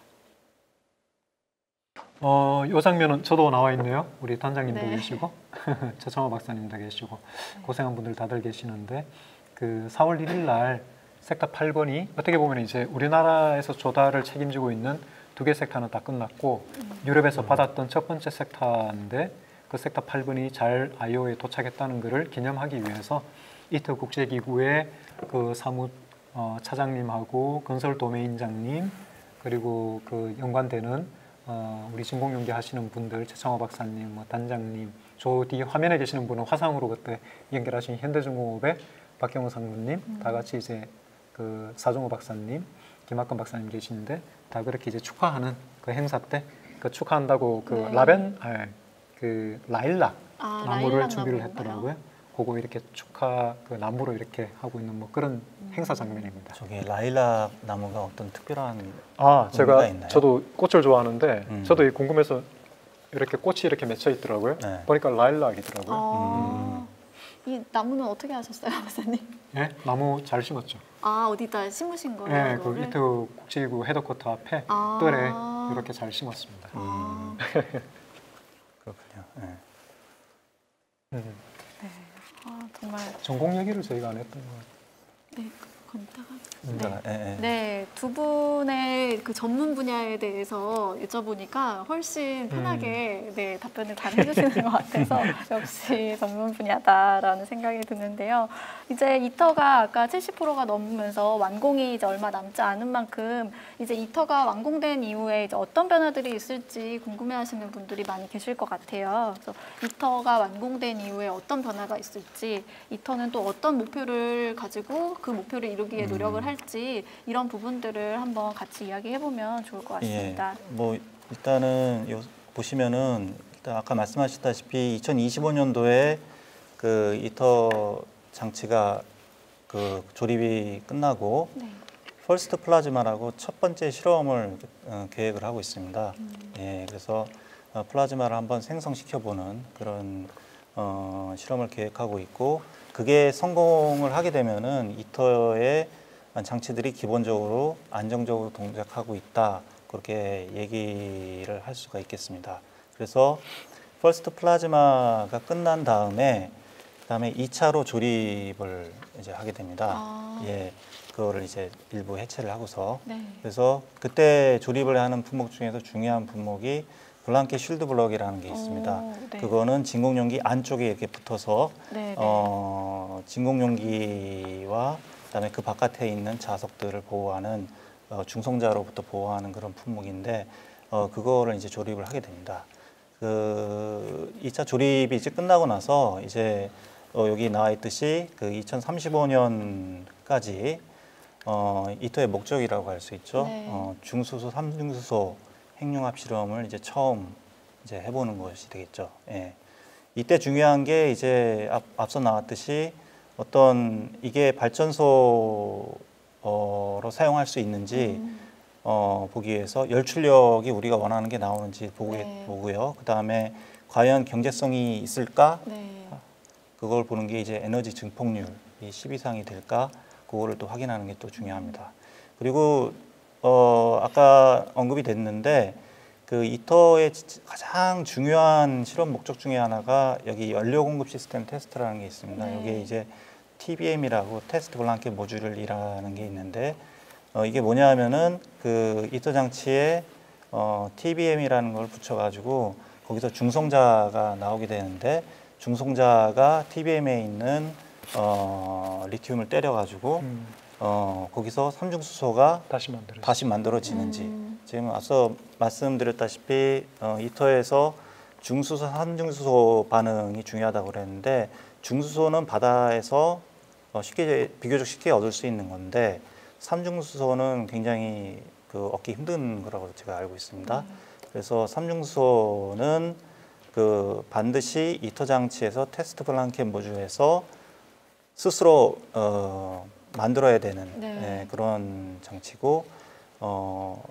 어, 이 장면은 저도 나와 있네요. 우리 단장님도 네. 계시고 최정호 박사님도 계시고 고생한 분들 다들 계시는데 그 사월 일일 날 섹터 팔 번이 어떻게 보면 이제 우리나라에서 조달을 책임지고 있는 두 개 섹터는 다 끝났고 유럽에서 받았던 첫 번째 섹터인데 그 섹터 팔 번이 잘 아이오에 도착했다는 것을 기념하기 위해서 이트 국제기구의 그 사무 어, 차장님하고 건설 도메인장님 그리고 그 연관되는 어, 우리 진공연기 하시는 분들 최창호 박사님, 뭐 단장님, 저 뒤에 화면에 계시는 분은 화상으로 그때 연결하신 현대중공업의 박경호 상무님, 음. 다 같이 이제 그 사종호 박사님, 김학건 박사님 계시는데 다 그렇게 이제 축하하는 그 행사 때 그 축하한다고 그 네. 라벤, 아, 그 라일락 아, 나무를 라일락 준비를 나무인가요? 했더라고요. 그거 이렇게 축하 그 나무로 이렇게 하고 있는 뭐 그런 음. 행사 장면입니다. 저기 라일락 나무가 어떤 특별한 아, 의미가 제가 있나요? 저도 꽃을 좋아하는데 음. 저도 이 궁금해서 이렇게 꽃이 이렇게 맺혀 있더라고요. 네. 보니까 라일락이더라고요. 아, 이 나무는 어떻게 하셨어요, 박사님? 예, 나무 잘 심었죠. 아, 어디다 심으신 거예요? 예, 그 그거를? 이트 국제기구 헤드쿼터 앞에 아. 뜰에 이렇게 잘 심었습니다. 아, 그렇군요. 네. 음. 네. 아, 정말 전공 얘기를 저희가 안 했던 것 같아요. 네, 그건 이따가. 음. 네. 네. 네, 두 분의 그 전문 분야에 대해서 여쭤보니까 훨씬 편하게 네, 답변을 잘 해주시는 것 같아서 역시 전문 분야다라는 생각이 드는데요. 이제 이터가 아까 칠십 퍼센트가 넘으면서 완공이 이제 얼마 남지 않은 만큼 이제 이터가 완공된 이후에 이제 어떤 변화들이 있을지 궁금해하시는 분들이 많이 계실 것 같아요. 그래서 이터가 완공된 이후에 어떤 변화가 있을지, 이터는 또 어떤 목표를 가지고 그 목표를 이루기에 노력을 할지 이런 부분들을 한번 같이 이야기해보면 좋을 것 같습니다. 예, 뭐 일단은 요 보시면은 일단 아까 말씀하셨다시피 이천이십오 년도에 그 이터 장치가 그 조립이 끝나고 네. 퍼스트 플라즈마라고 첫 번째 실험을 어, 계획을 하고 있습니다. 음. 예, 그래서 어, 플라즈마를 한번 생성시켜보는 그런 어, 실험을 계획하고 있고, 그게 성공을 하게 되면은 이터의 장치들이 기본적으로 안정적으로 동작하고 있다, 그렇게 얘기를 할 수가 있겠습니다. 그래서 퍼스트 플라즈마가 끝난 다음에 그다음에 이 차로 조립을 이제 하게 됩니다. 아. 예, 그거를 이제 일부 해체를 하고서. 네. 그래서 그때 조립을 하는 품목 중에서 중요한 품목이 블랑켓 쉴드 블럭이라는 게 있습니다. 오, 네. 그거는 진공용기 안쪽에 이렇게 붙어서 네, 네. 어, 진공용기와 그다음에 그 바깥에 있는 자석들을 보호하는 어, 중성자로부터 보호하는 그런 품목인데, 어, 그거를 이제 조립을 하게 됩니다. 그 이 차 조립이 이제 끝나고 나서 이제 어, 여기 나와 있듯이 그 이천삼십오 년까지 어, 이터의 목적이라고 할 수 있죠. 네. 어, 중수소, 삼중수소 핵융합 실험을 이제 처음 이제 해보는 것이 되겠죠. 예. 이때 중요한 게 이제 앞, 앞서 나왔듯이 어떤 이게 발전소로 사용할 수 있는지 음. 어, 보기 위해서 열출력이 우리가 원하는 게 나오는지 보고, 네. 보고요. 그 다음에 과연 경제성이 있을까? 네. 그걸 보는 게 이제 에너지 증폭률이 십 이상이 될까? 그거를 또 확인하는 게 또 중요합니다. 그리고 어, 아까 언급이 됐는데 그 이터의 가장 중요한 실험 목적 중에 하나가 여기 연료 공급 시스템 테스트라는 게 있습니다. 네. 여기에 이제 티비엠이라고 테스트 블랑켓 모듈이라는 게 있는데, 어, 이게 뭐냐 하면은 그 이터 장치에 어, 티비엠이라는 걸 붙여가지고 거기서 중성자가 나오게 되는데, 중성자가 티비엠에 있는 어, 리튬을 때려가지고 음, 어, 거기서 삼중수소가 다시 만들어요. 다시 만들어지는지. 음. 지금 앞서 말씀드렸다시피 어, 이터에서 중수소, 삼중수소 반응이 중요하다고 그랬는데, 중수소는 바다에서 어, 쉽게 비교적 쉽게 얻을 수 있는 건데, 삼중수소는 굉장히 그 얻기 힘든 거라고 제가 알고 있습니다. 음. 그래서 삼중수소는 그 반드시 이터 장치에서 테스트 블랑켓 모듈에서 스스로 어, 만들어야 되는 네. 예, 그런 장치고, 어,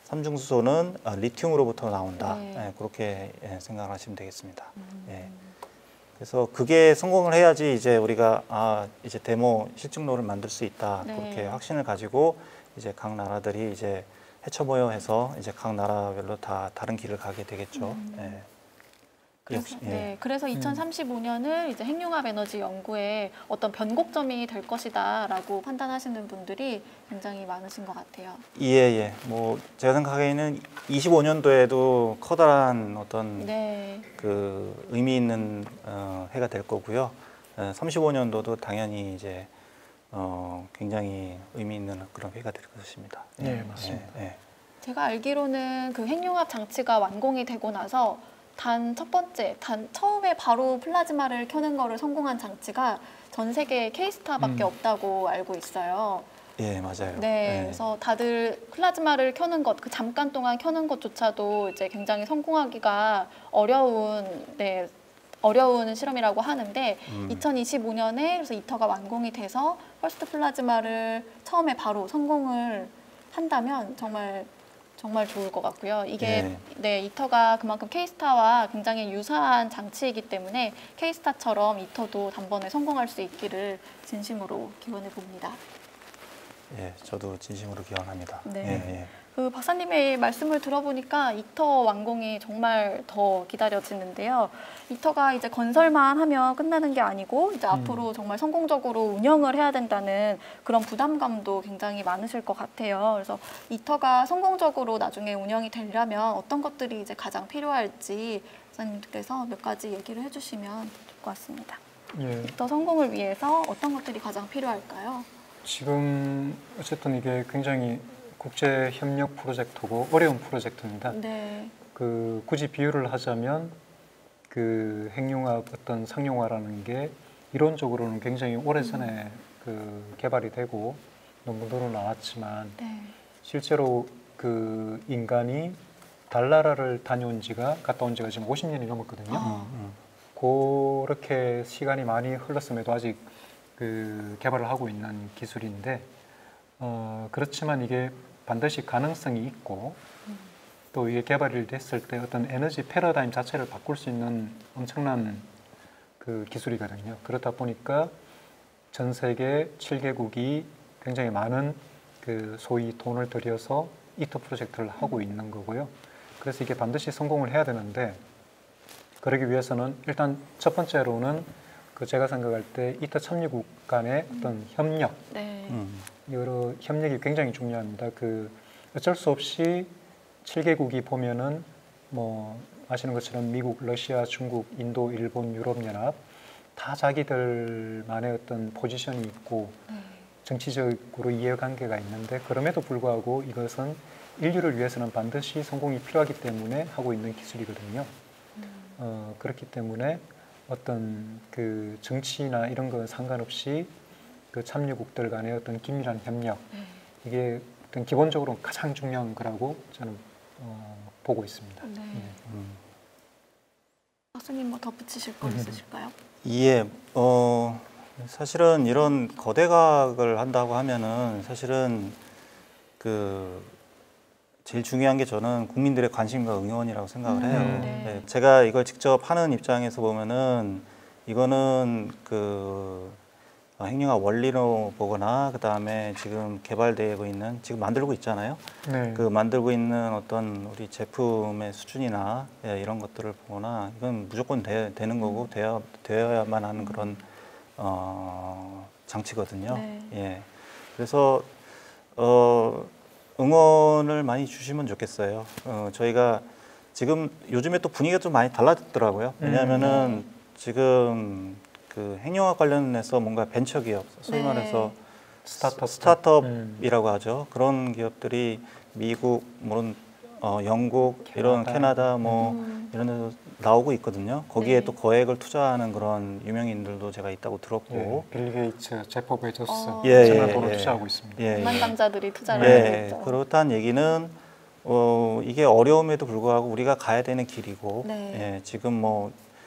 삼중수소는 아, 리튬으로부터 나온다. 네. 예, 그렇게 예, 생각하시면 되겠습니다. 음. 예. 그래서 그게 성공을 해야지 이제 우리가 아 이제 데모 실증로를 만들 수 있다, 네. 그렇게 확신을 가지고 이제 각 나라들이 이제 해쳐모여해서 이제 각 나라별로 다 다른 길을 가게 되겠죠. 음. 예. 그래서, 역시, 예. 네, 그래서 이천삼십오 년을 이제 핵융합 에너지 연구의 어떤 변곡점이 될 것이다라고 판단하시는 분들이 굉장히 많으신 것 같아요. 예, 예. 뭐 제가 생각하기에는 이십오 년도에도 커다란 어떤 네, 그 의미 있는 어, 해가 될 거고요. 어, 삼십오 년도도 당연히 이제 어, 굉장히 의미 있는 그런 해가 될 것입니다. 네, 맞습니다. 예, 예. 제가 알기로는 그 핵융합 장치가 완공이 되고 나서 단 첫 번째, 단 처음에 바로 플라즈마를 켜는 거를 성공한 장치가 전 세계 K스타밖에 음. 없다고 알고 있어요. 예, 맞아요. 네, 예. 그래서 다들 플라즈마를 켜는 것, 그 잠깐 동안 켜는 것조차도 이제 굉장히 성공하기가 어려운, 네, 어려운 실험이라고 하는데, 음. 이천이십오 년에 그래서 이터가 완공이 돼서 퍼스트 플라즈마를 처음에 바로 성공을 한다면 정말 정말 좋을 것 같고요. 이게 예. 네, 이터가 그만큼 K스타와 굉장히 유사한 장치이기 때문에 K스타처럼 이터도 단번에 성공할 수 있기를 진심으로 기원해 봅니다. 예, 저도 진심으로 기원합니다. 네. 예, 예. 그 박사님의 말씀을 들어보니까 이터 완공이 정말 더 기다려지는데요. 이터가 이제 건설만 하면 끝나는 게 아니고 이제 음. 앞으로 정말 성공적으로 운영을 해야 된다는 그런 부담감도 굉장히 많으실 것 같아요. 그래서 이터가 성공적으로 나중에 운영이 되려면 어떤 것들이 이제 가장 필요할지 박사님께서 몇 가지 얘기를 해주시면 좋을 것 같습니다. 예, 이터 성공을 위해서 어떤 것들이 가장 필요할까요? 지금 어쨌든 이게 굉장히 국제 협력 프로젝트고 어려운 프로젝트입니다. 네, 그 굳이 비유를 하자면 그 핵융합 어떤 상용화라는 게 이론적으로는 굉장히 오래전에 그 개발이 되고 논문으로 나왔지만 네, 실제로 그 인간이 달나라를 다녀온 지가 갔다 온 지가 지금 오십 년이 넘었거든요. 아. 음, 그렇게 시간이 많이 흘렀음에도 아직 그 개발을 하고 있는 기술인데 어, 그렇지만 이게 반드시 가능성이 있고 또 이게 개발이 됐을 때 어떤 에너지 패러다임 자체를 바꿀 수 있는 엄청난 그 기술이거든요. 그렇다 보니까 전 세계 칠 개국이 굉장히 많은 그 소위 돈을 들여서 이터 프로젝트를 하고 있는 거고요. 그래서 이게 반드시 성공을 해야 되는데 그러기 위해서는 일단 첫 번째로는 그 제가 생각할 때 이터 참여국 간의 어떤 협력, 네. 음. 여러 협력이 굉장히 중요합니다. 그 어쩔 수 없이 칠 개국이 보면은 뭐 아시는 것처럼 미국, 러시아, 중국, 인도, 일본, 유럽연합 다 자기들만의 어떤 포지션이 있고 네. 정치적으로 이해관계가 있는데 그럼에도 불구하고 이것은 인류를 위해서는 반드시 성공이 필요하기 때문에 하고 있는 기술이거든요. 음. 어, 그렇기 때문에 어떤 그 정치나 이런 거 상관없이 그 참여국들 간의 어떤 긴밀한 협력 네. 이게 어떤 기본적으로 가장 중요한 거라고 저는 어, 보고 있습니다. 네. 예. 음. 박사님 뭐 덧붙이실 거 있으실까요? 예, 어, 사실은 이런 거대과학을 한다고 하면은 사실은 그 제일 중요한 게 저는 국민들의 관심과 응원이라고 생각을 해요. 음, 네. 네, 제가 이걸 직접 하는 입장에서 보면은 이거는 그 핵융합 원리로 보거나 그 다음에 지금 개발되고 있는 지금 만들고 있잖아요. 네. 그 만들고 있는 어떤 우리 제품의 수준이나 예, 이런 것들을 보거나 이건 무조건 되, 되는 거고 되어, 되어야만 하는 그런 어, 장치거든요. 네. 예. 그래서 어, 응원을 많이 주시면 좋겠어요. 어, 저희가 지금 요즘에 또 분위기가 좀 많이 달라졌더라고요. 왜냐하면은 지금 그 핵융합 관련해서 뭔가 벤처 기업, 소위 네. 말해서 스타트업. 스타트업이라고 하죠. 그런 기업들이 미국, 물론 어, 영국, 캐나다. 이런 캐나다 뭐 음. 이런 데서 나오고 있거든요. 거기에 네. 또 거액을 투자하는 그런 유명인들도 제가 있다고 들었고, 예, 빌 게이츠, 제프 베조스 어. 예, 엄청난 예, 돈을 예. 투자하고 있습니다. 예, 백만 예. 남자들이 투자를 하고 예, 있죠. 그렇다는 얘기는 어, 이게 어려움에도 불구하고 우리가 가야 되는 길이고, 네. 예, 지금 뭐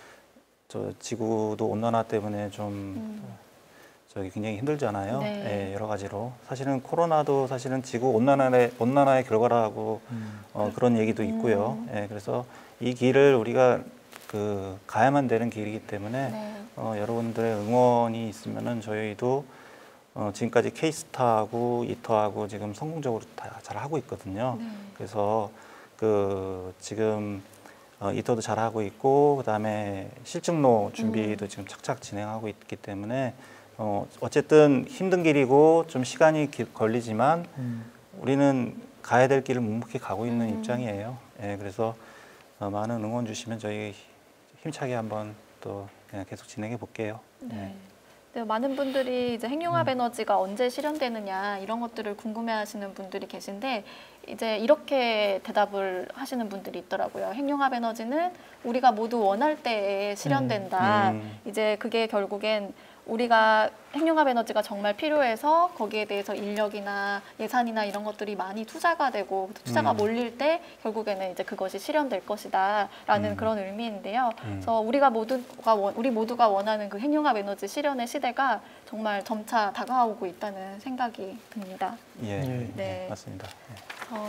저 지구도 온난화 때문에 좀 음. 저기 굉장히 힘들잖아요. 네. 예, 여러 가지로 사실은 코로나도 사실은 지구 온난화의 온난화의 결과라고 음. 어, 그런 얘기도 있고요. 음. 예, 그래서 이 길을 우리가 그 가야만 되는 길이기 때문에 네. 어, 여러분들의 응원이 있으면은 저희도 어, 지금까지 케이스타하고 이터하고 지금 성공적으로 다 잘 하고 있거든요. 네. 그래서 그 지금 어, 이터도 잘 하고 있고 그다음에 실증로 준비도 음. 지금 착착 진행하고 있기 때문에 어, 어쨌든 힘든 길이고 좀 시간이 기, 걸리지만 음. 우리는 가야 될 길을 묵묵히 가고 있는 음. 입장이에요. 예, 그래서 어, 많은 응원 주시면 저희 힘차게 한번 또 그냥 계속 진행해 볼게요. 네. 네, 많은 분들이 이제 핵융합 음. 에너지가 언제 실현되느냐 이런 것들을 궁금해하시는 분들이 계신데 이제 이렇게 대답을 하시는 분들이 있더라고요. 핵융합 에너지는 우리가 모두 원할 때에 실현된다. 음. 이제 그게 결국엔 우리가 핵융합 에너지가 정말 필요해서 거기에 대해서 인력이나 예산이나 이런 것들이 많이 투자가 되고 투자가 음. 몰릴 때 결국에는 이제 그것이 실현될 것이다라는 음. 그런 의미인데요. 음. 그래서 우리가 모두가 원, 우리 모두가 원하는 그 핵융합 에너지 실현의 시대가 정말 점차 다가오고 있다는 생각이 듭니다. 예, 예. 네. 맞습니다. 그래서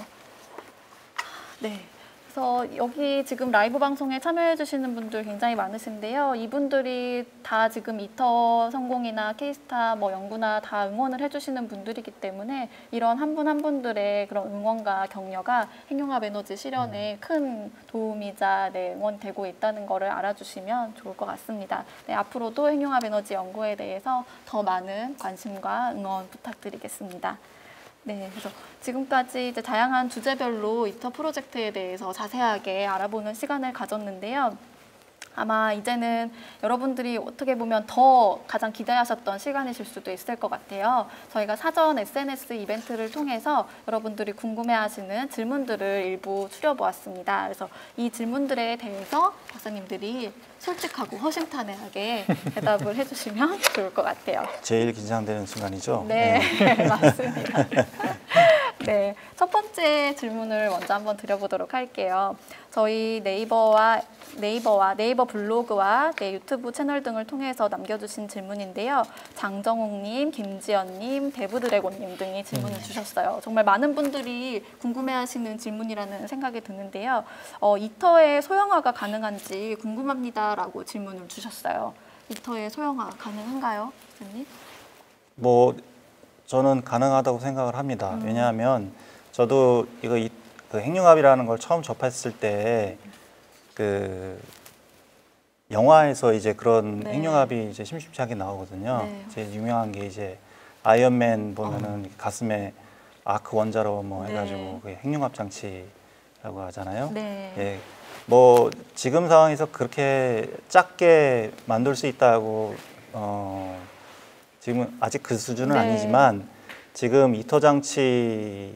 네. 그래서 여기 지금 라이브 방송에 참여해 주시는 분들 굉장히 많으신데요. 이분들이 다 지금 이터 성공이나 케이스타 뭐 연구나 다 응원을 해 주시는 분들이기 때문에 이런 한 분 한 분들의 그런 응원과 격려가 핵융합 에너지 실현에 큰 도움이자 네, 응원되고 있다는 것을 알아주시면 좋을 것 같습니다. 네, 앞으로도 핵융합 에너지 연구에 대해서 더 많은 관심과 응원 부탁드리겠습니다. 네, 그래서 지금까지 이제 다양한 주제별로 이터 프로젝트에 대해서 자세하게 알아보는 시간을 가졌는데요. 아마 이제는 여러분들이 어떻게 보면 더 가장 기대하셨던 시간이실 수도 있을 것 같아요. 저희가 사전 에스엔에스 이벤트를 통해서 여러분들이 궁금해하시는 질문들을 일부 추려보았습니다. 그래서 이 질문들에 대해서 박사님들이 솔직하고 허심탄회하게 대답을 해주시면 좋을 것 같아요. 제일 긴장되는 순간이죠. 네, 예. 맞습니다. 네, 첫 번째 질문을 먼저 한번 드려보도록 할게요. 저희 네이버와 네이버와 네이버 블로그와 네, 유튜브 채널 등을 통해서 남겨주신 질문인데요. 장정옥님, 김지연님, 데브드래곤님 등이 질문을 주셨어요. 정말 많은 분들이 궁금해하시는 질문이라는 생각이 드는데요. 어, 이터의 소형화가 가능한지 궁금합니다라고 질문을 주셨어요. 이터의 소형화 가능한가요, 교수님? 뭐 저는 가능하다고 생각을 합니다. 음. 왜냐하면 저도 이거 이, 그 핵융합이라는 걸 처음 접했을 때 그 영화에서 이제 그런 네. 핵융합이 이제 심심찮게 나오거든요. 네. 제일 유명한 게 이제 아이언맨 보면은 어. 가슴에 아크 원자로 뭐 네. 해가지고 그 핵융합 장치라고 하잖아요. 네. 예. 뭐 지금 상황에서 그렇게 작게 만들 수 있다고 어. 지금은 아직 그 수준은 네. 아니지만 지금 이터 장치는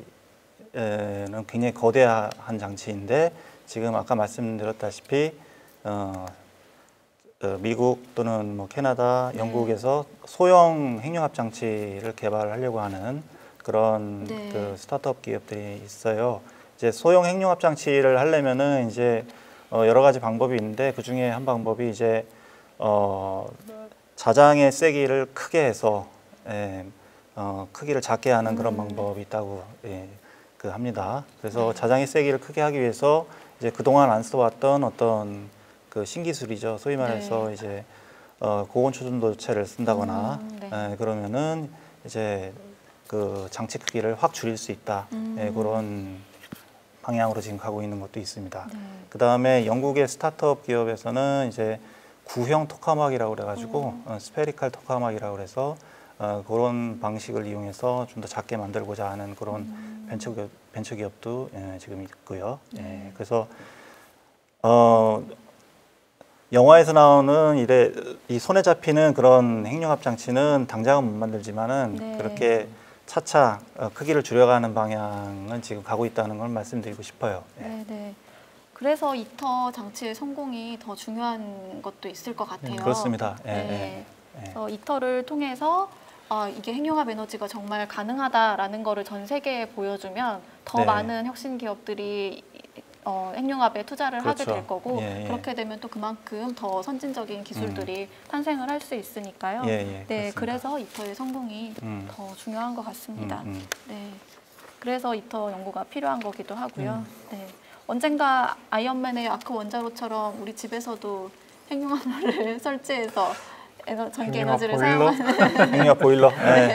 굉장히 거대한 장치인데 지금 아까 말씀드렸다시피 어, 어, 미국 또는 뭐 캐나다, 영국에서 네. 소형 핵융합 장치를 개발하려고 하는 그런 네. 그 스타트업 기업들이 있어요. 이제 소형 핵융합 장치를 하려면은 이제 어, 여러 가지 방법이 있는데 그 중에 한 방법이 이제 어, 자장의 세기를 크게 해서 예, 어, 크기를 작게 하는 그런 음. 방법이 있다고 예, 그 합니다. 그래서 자장의 세기를 크게 하기 위해서 이제 그동안 안 써왔던 어떤 그 신기술이죠. 소위 말해서 네. 이제 어, 고온 초전도체를 쓴다거나 음, 네. 예, 그러면은 이제 그 장치 크기를 확 줄일 수 있다. 음. 예, 그런 방향으로 지금 가고 있는 것도 있습니다. 네. 그 다음에 영국의 스타트업 기업에서는 이제 구형 토카막이라고 그래가지고 어, 스페리칼 토카막이라고 그래서 어, 그런 방식을 이용해서 좀 더 작게 만들고자 하는 그런 음. 벤처 기업, 벤처 기업도 예, 지금 있고요. 예, 네. 그래서 어, 영화에서 나오는 이래 이 손에 잡히는 그런 핵융합 장치는 당장은 못 만들지만은 네. 그렇게 차차 어, 크기를 줄여가는 방향은 지금 가고 있다는 걸 말씀드리고 싶어요. 예. 네, 네. 그래서 이터 장치의 성공이 더 중요한 것도 있을 것 같아요. 음, 그렇습니다. 예, 네. 예, 예. 그래서 이터를 통해서 아, 이게 핵융합 에너지가 정말 가능하다라는 거를 전 세계에 보여주면 더 네. 많은 혁신 기업들이 어, 핵융합에 투자를 그렇죠. 하게 될 거고 예, 예. 그렇게 되면 또 그만큼 더 선진적인 기술들이 음. 탄생을 할 수 있으니까요. 예, 예, 네, 그렇습니다. 그래서 이터의 성공이 음. 더 중요한 것 같습니다. 음, 음. 네, 그래서 이터 연구가 필요한 거기도 하고요. 음. 네, 언젠가 아이언맨의 아크 원자로처럼 우리 집에서도 핵융합을 설치해서 에너, 전기 에너지를 사용하는 핵융합 보일러. 네.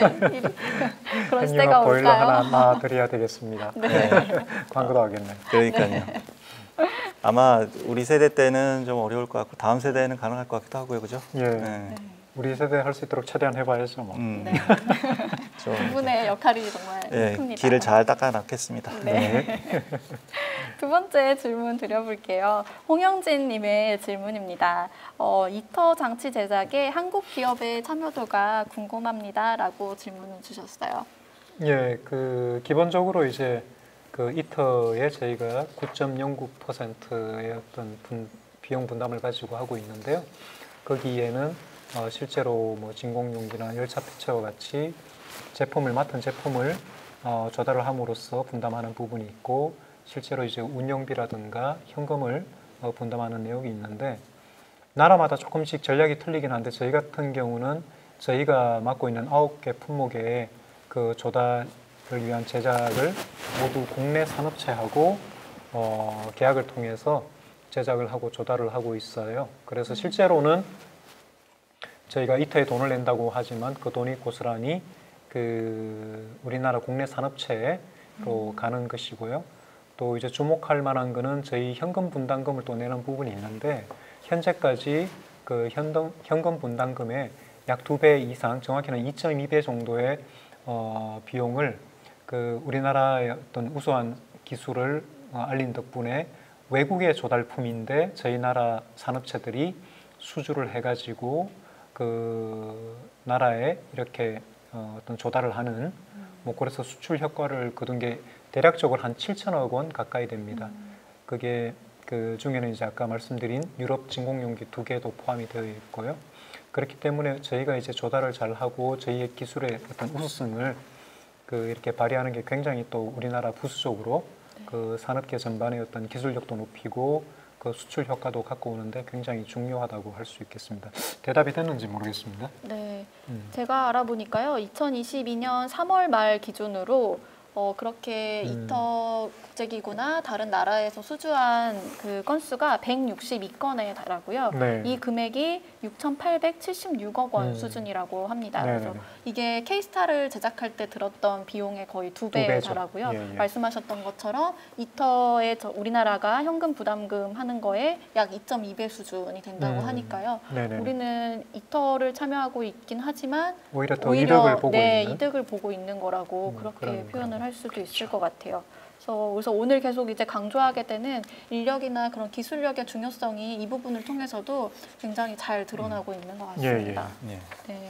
그런 시대가 핵융합 보일러 올까요? 하나 놔드려야 되겠습니다. 네. 광고도 하겠네요. 그러니까요. 네. 아마 우리 세대 때는 좀 어려울 것 같고 다음 세대는 가능할 것 같기도 하고요, 그죠? 예, 네. 우리 세대 할 수 있도록 최대한 해봐야죠. 뭐. 음. 네. 좀 두 분의 역할이 정말 예, 큽니다. 길을 잘 닦아놨겠습니다. 네. 두 번째 질문 드려볼게요. 홍영진님의 질문입니다. 어, 이터 장치 제작에 한국 기업의 참여도가 궁금합니다라고 질문을 주셨어요. 예, 그 기본적으로 이제 그 이터에 저희가 구 점 영구 퍼센트의 어떤 분, 비용 분담을 가지고 하고 있는데요. 거기에는 어, 실제로 뭐 진공용기나 열차 폐체와 같이 제품을 맡은 제품을 어, 조달을 함으로써 분담하는 부분이 있고 실제로 이제 운영비라든가 현금을 어, 분담하는 내용이 있는데 나라마다 조금씩 전략이 틀리긴 한데 저희 같은 경우는 저희가 맡고 있는 아홉 개 품목의 그 조달을 위한 제작을 모두 국내 산업체하고 어, 계약을 통해서 제작을 하고 조달을 하고 있어요. 그래서 실제로는 저희가 이터에 돈을 낸다고 하지만 그 돈이 고스란히 그 우리나라 국내 산업체로 음. 가는 것이고요. 또 이제 주목할 만한 거는 저희 현금 분담금을 또 내는 부분이 있는데 현재까지 그 현금, 현금 분담금의 약 두 배 이상, 정확히는 이 점 이 배 정도의 어, 비용을 그 우리나라의 어떤 우수한 기술을 어, 알린 덕분에 외국의 조달품인데 저희 나라 산업체들이 수주를 해가지고 그 나라에 이렇게 어, 어떤 조달을 하는 뭐 그래서 수출 효과를 거둔 게 대략적으로 한 칠천억 원 가까이 됩니다. 그게 그 중에는 이제 아까 말씀드린 유럽 진공용기 두 개도 포함이 되어 있고요. 그렇기 때문에 저희가 이제 조달을 잘 하고 저희의 기술의 어떤 우수성을 그 이렇게 발휘하는 게 굉장히 또 우리나라 부수적으로 네. 그 산업계 전반의 어떤 기술력도 높이고 그 수출 효과도 갖고 오는데 굉장히 중요하다고 할 수 있겠습니다. 대답이 됐는지 모르겠습니다. 네, 음. 제가 알아보니까요, 이천이십이 년 삼월 말 기준으로 어, 그렇게 음. 이터 국제기구나 다른 나라에서 수주한 그 건수가 백육십이 건에 달하고요. 네. 이 금액이 육천팔백칠십육억 원 음. 수준이라고 합니다. 네네네. 그래서 이게 K스타를 제작할 때 들었던 비용의 거의 두 배에 배죠. 달하고요. 예, 예. 말씀하셨던 것처럼 이터에 저 우리나라가 현금 부담금 하는 거에 약 이 점 이 배 수준이 된다고 음. 하니까요. 네네. 우리는 이터를 참여하고 있긴 하지만 오히려 더 오히려 이득을 보고 네, 있는 이득을 보고 있는 거라고 음, 그렇게 그런 표현을 할 수도 그렇죠. 있을 것 같아요. 그래서, 그래서 오늘 계속 이제 강조하게 되는 인력이나 그런 기술력의 중요성이 이 부분을 통해서도 굉장히 잘 드러나고 있는 것 예, 같습니다. 예. 예. 네.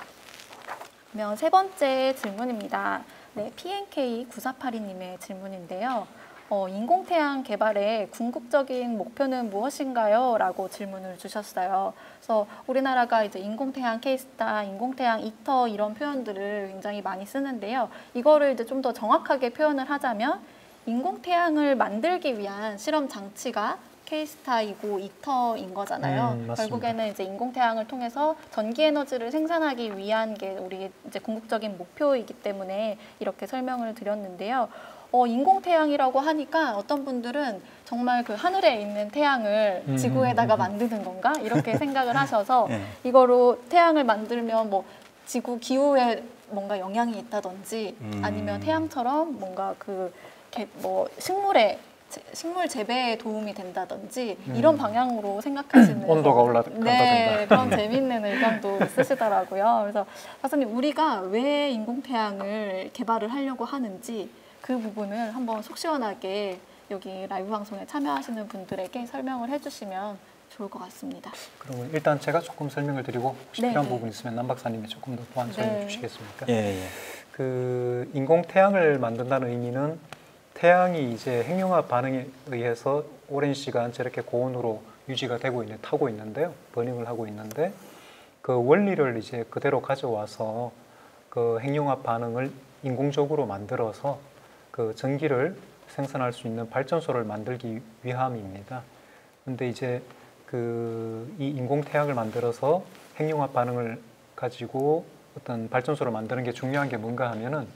그러면 세 번째 질문입니다. 네, 피엔케이 구사팔이 님의 질문인데요. 어, 인공태양 개발의 궁극적인 목표는 무엇인가요? 라고 질문을 주셨어요. 그래서 우리나라가 이제 인공태양 케이스타, 인공태양 이터 이런 표현들을 굉장히 많이 쓰는데요. 이거를 이제 좀 더 정확하게 표현을 하자면 인공태양을 만들기 위한 실험 장치가 케이스타이고 이터인 거잖아요. 음, 맞습니다. 결국에는 이제 인공태양을 통해서 전기 에너지를 생산하기 위한 게 우리 이제 궁극적인 목표이기 때문에 이렇게 설명을 드렸는데요. 어, 인공태양이라고 하니까 어떤 분들은 정말 그 하늘에 있는 태양을 음, 지구에다가 음, 음. 만드는 건가? 이렇게 생각을 하셔서 예. 이거로 태양을 만들면 뭐 지구 기후에 뭔가 영향이 있다든지 음. 아니면 태양처럼 뭔가 그 뭐 식물에 식물 재배에 도움이 된다든지 음. 이런 방향으로 생각하시는 온도가 올라간다든가. 네, 그런 재미있는 의견도 있으시더라고요. 그래서 박사님, 우리가 왜 인공태양을 개발을 하려고 하는지 그 부분을 한번 속 시원하게 여기 라이브 방송에 참여하시는 분들에게 설명을 해주시면 좋을 것 같습니다. 그러면 일단 제가 조금 설명을 드리고 혹시 네, 필요한 네. 부분 있으면 남 박사님이 조금 더 보완 설명해 네. 주시겠습니까? 예, 예. 그 인공태양을 만든다는 의미는 태양이 이제 핵융합 반응에 의해서 오랜 시간 저렇게 고온으로 유지가 되고 있는 타고 있는데요. 버닝을 하고 있는데 그 원리를 이제 그대로 가져와서 그 핵융합 반응을 인공적으로 만들어서 그 전기를 생산할 수 있는 발전소를 만들기 위함입니다. 근데 이제 그 이 인공태양을 만들어서 핵융합 반응을 가지고 어떤 발전소를 만드는 게 중요한 게 뭔가 하면은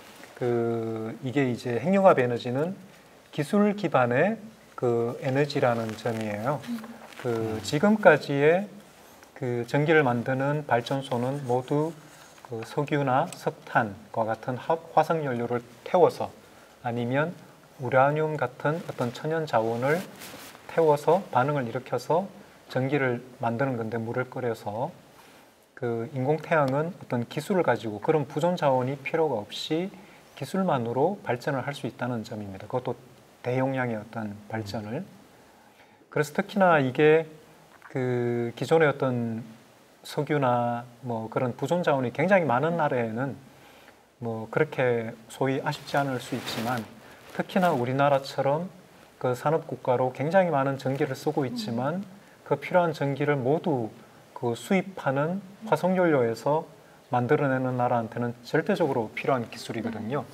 그 이게 이제 핵융합 에너지는 기술 기반의 그 에너지라는 점이에요. 그 지금까지의 그 전기를 만드는 발전소는 모두 그 석유나 석탄과 같은 화- 화석 연료를 태워서 아니면 우라늄 같은 어떤 천연 자원을 태워서 반응을 일으켜서 전기를 만드는 건데, 물을 끓여서 그 인공태양은 어떤 기술을 가지고 그런 부존 자원이 필요가 없이 기술만으로 발전을 할 수 있다는 점입니다. 그것도 대용량의 어떤 발전을. 그래서 특히나 이게 그 기존의 어떤 석유나 뭐 그런 부존 자원이 굉장히 많은 나라에는 뭐 그렇게 소위 아쉽지 않을 수 있지만, 특히나 우리나라처럼 그 산업 국가로 굉장히 많은 전기를 쓰고 있지만 그 필요한 전기를 모두 그 수입하는 화석연료에서 만들어내는 나라한테는 절대적으로 필요한 기술이거든요.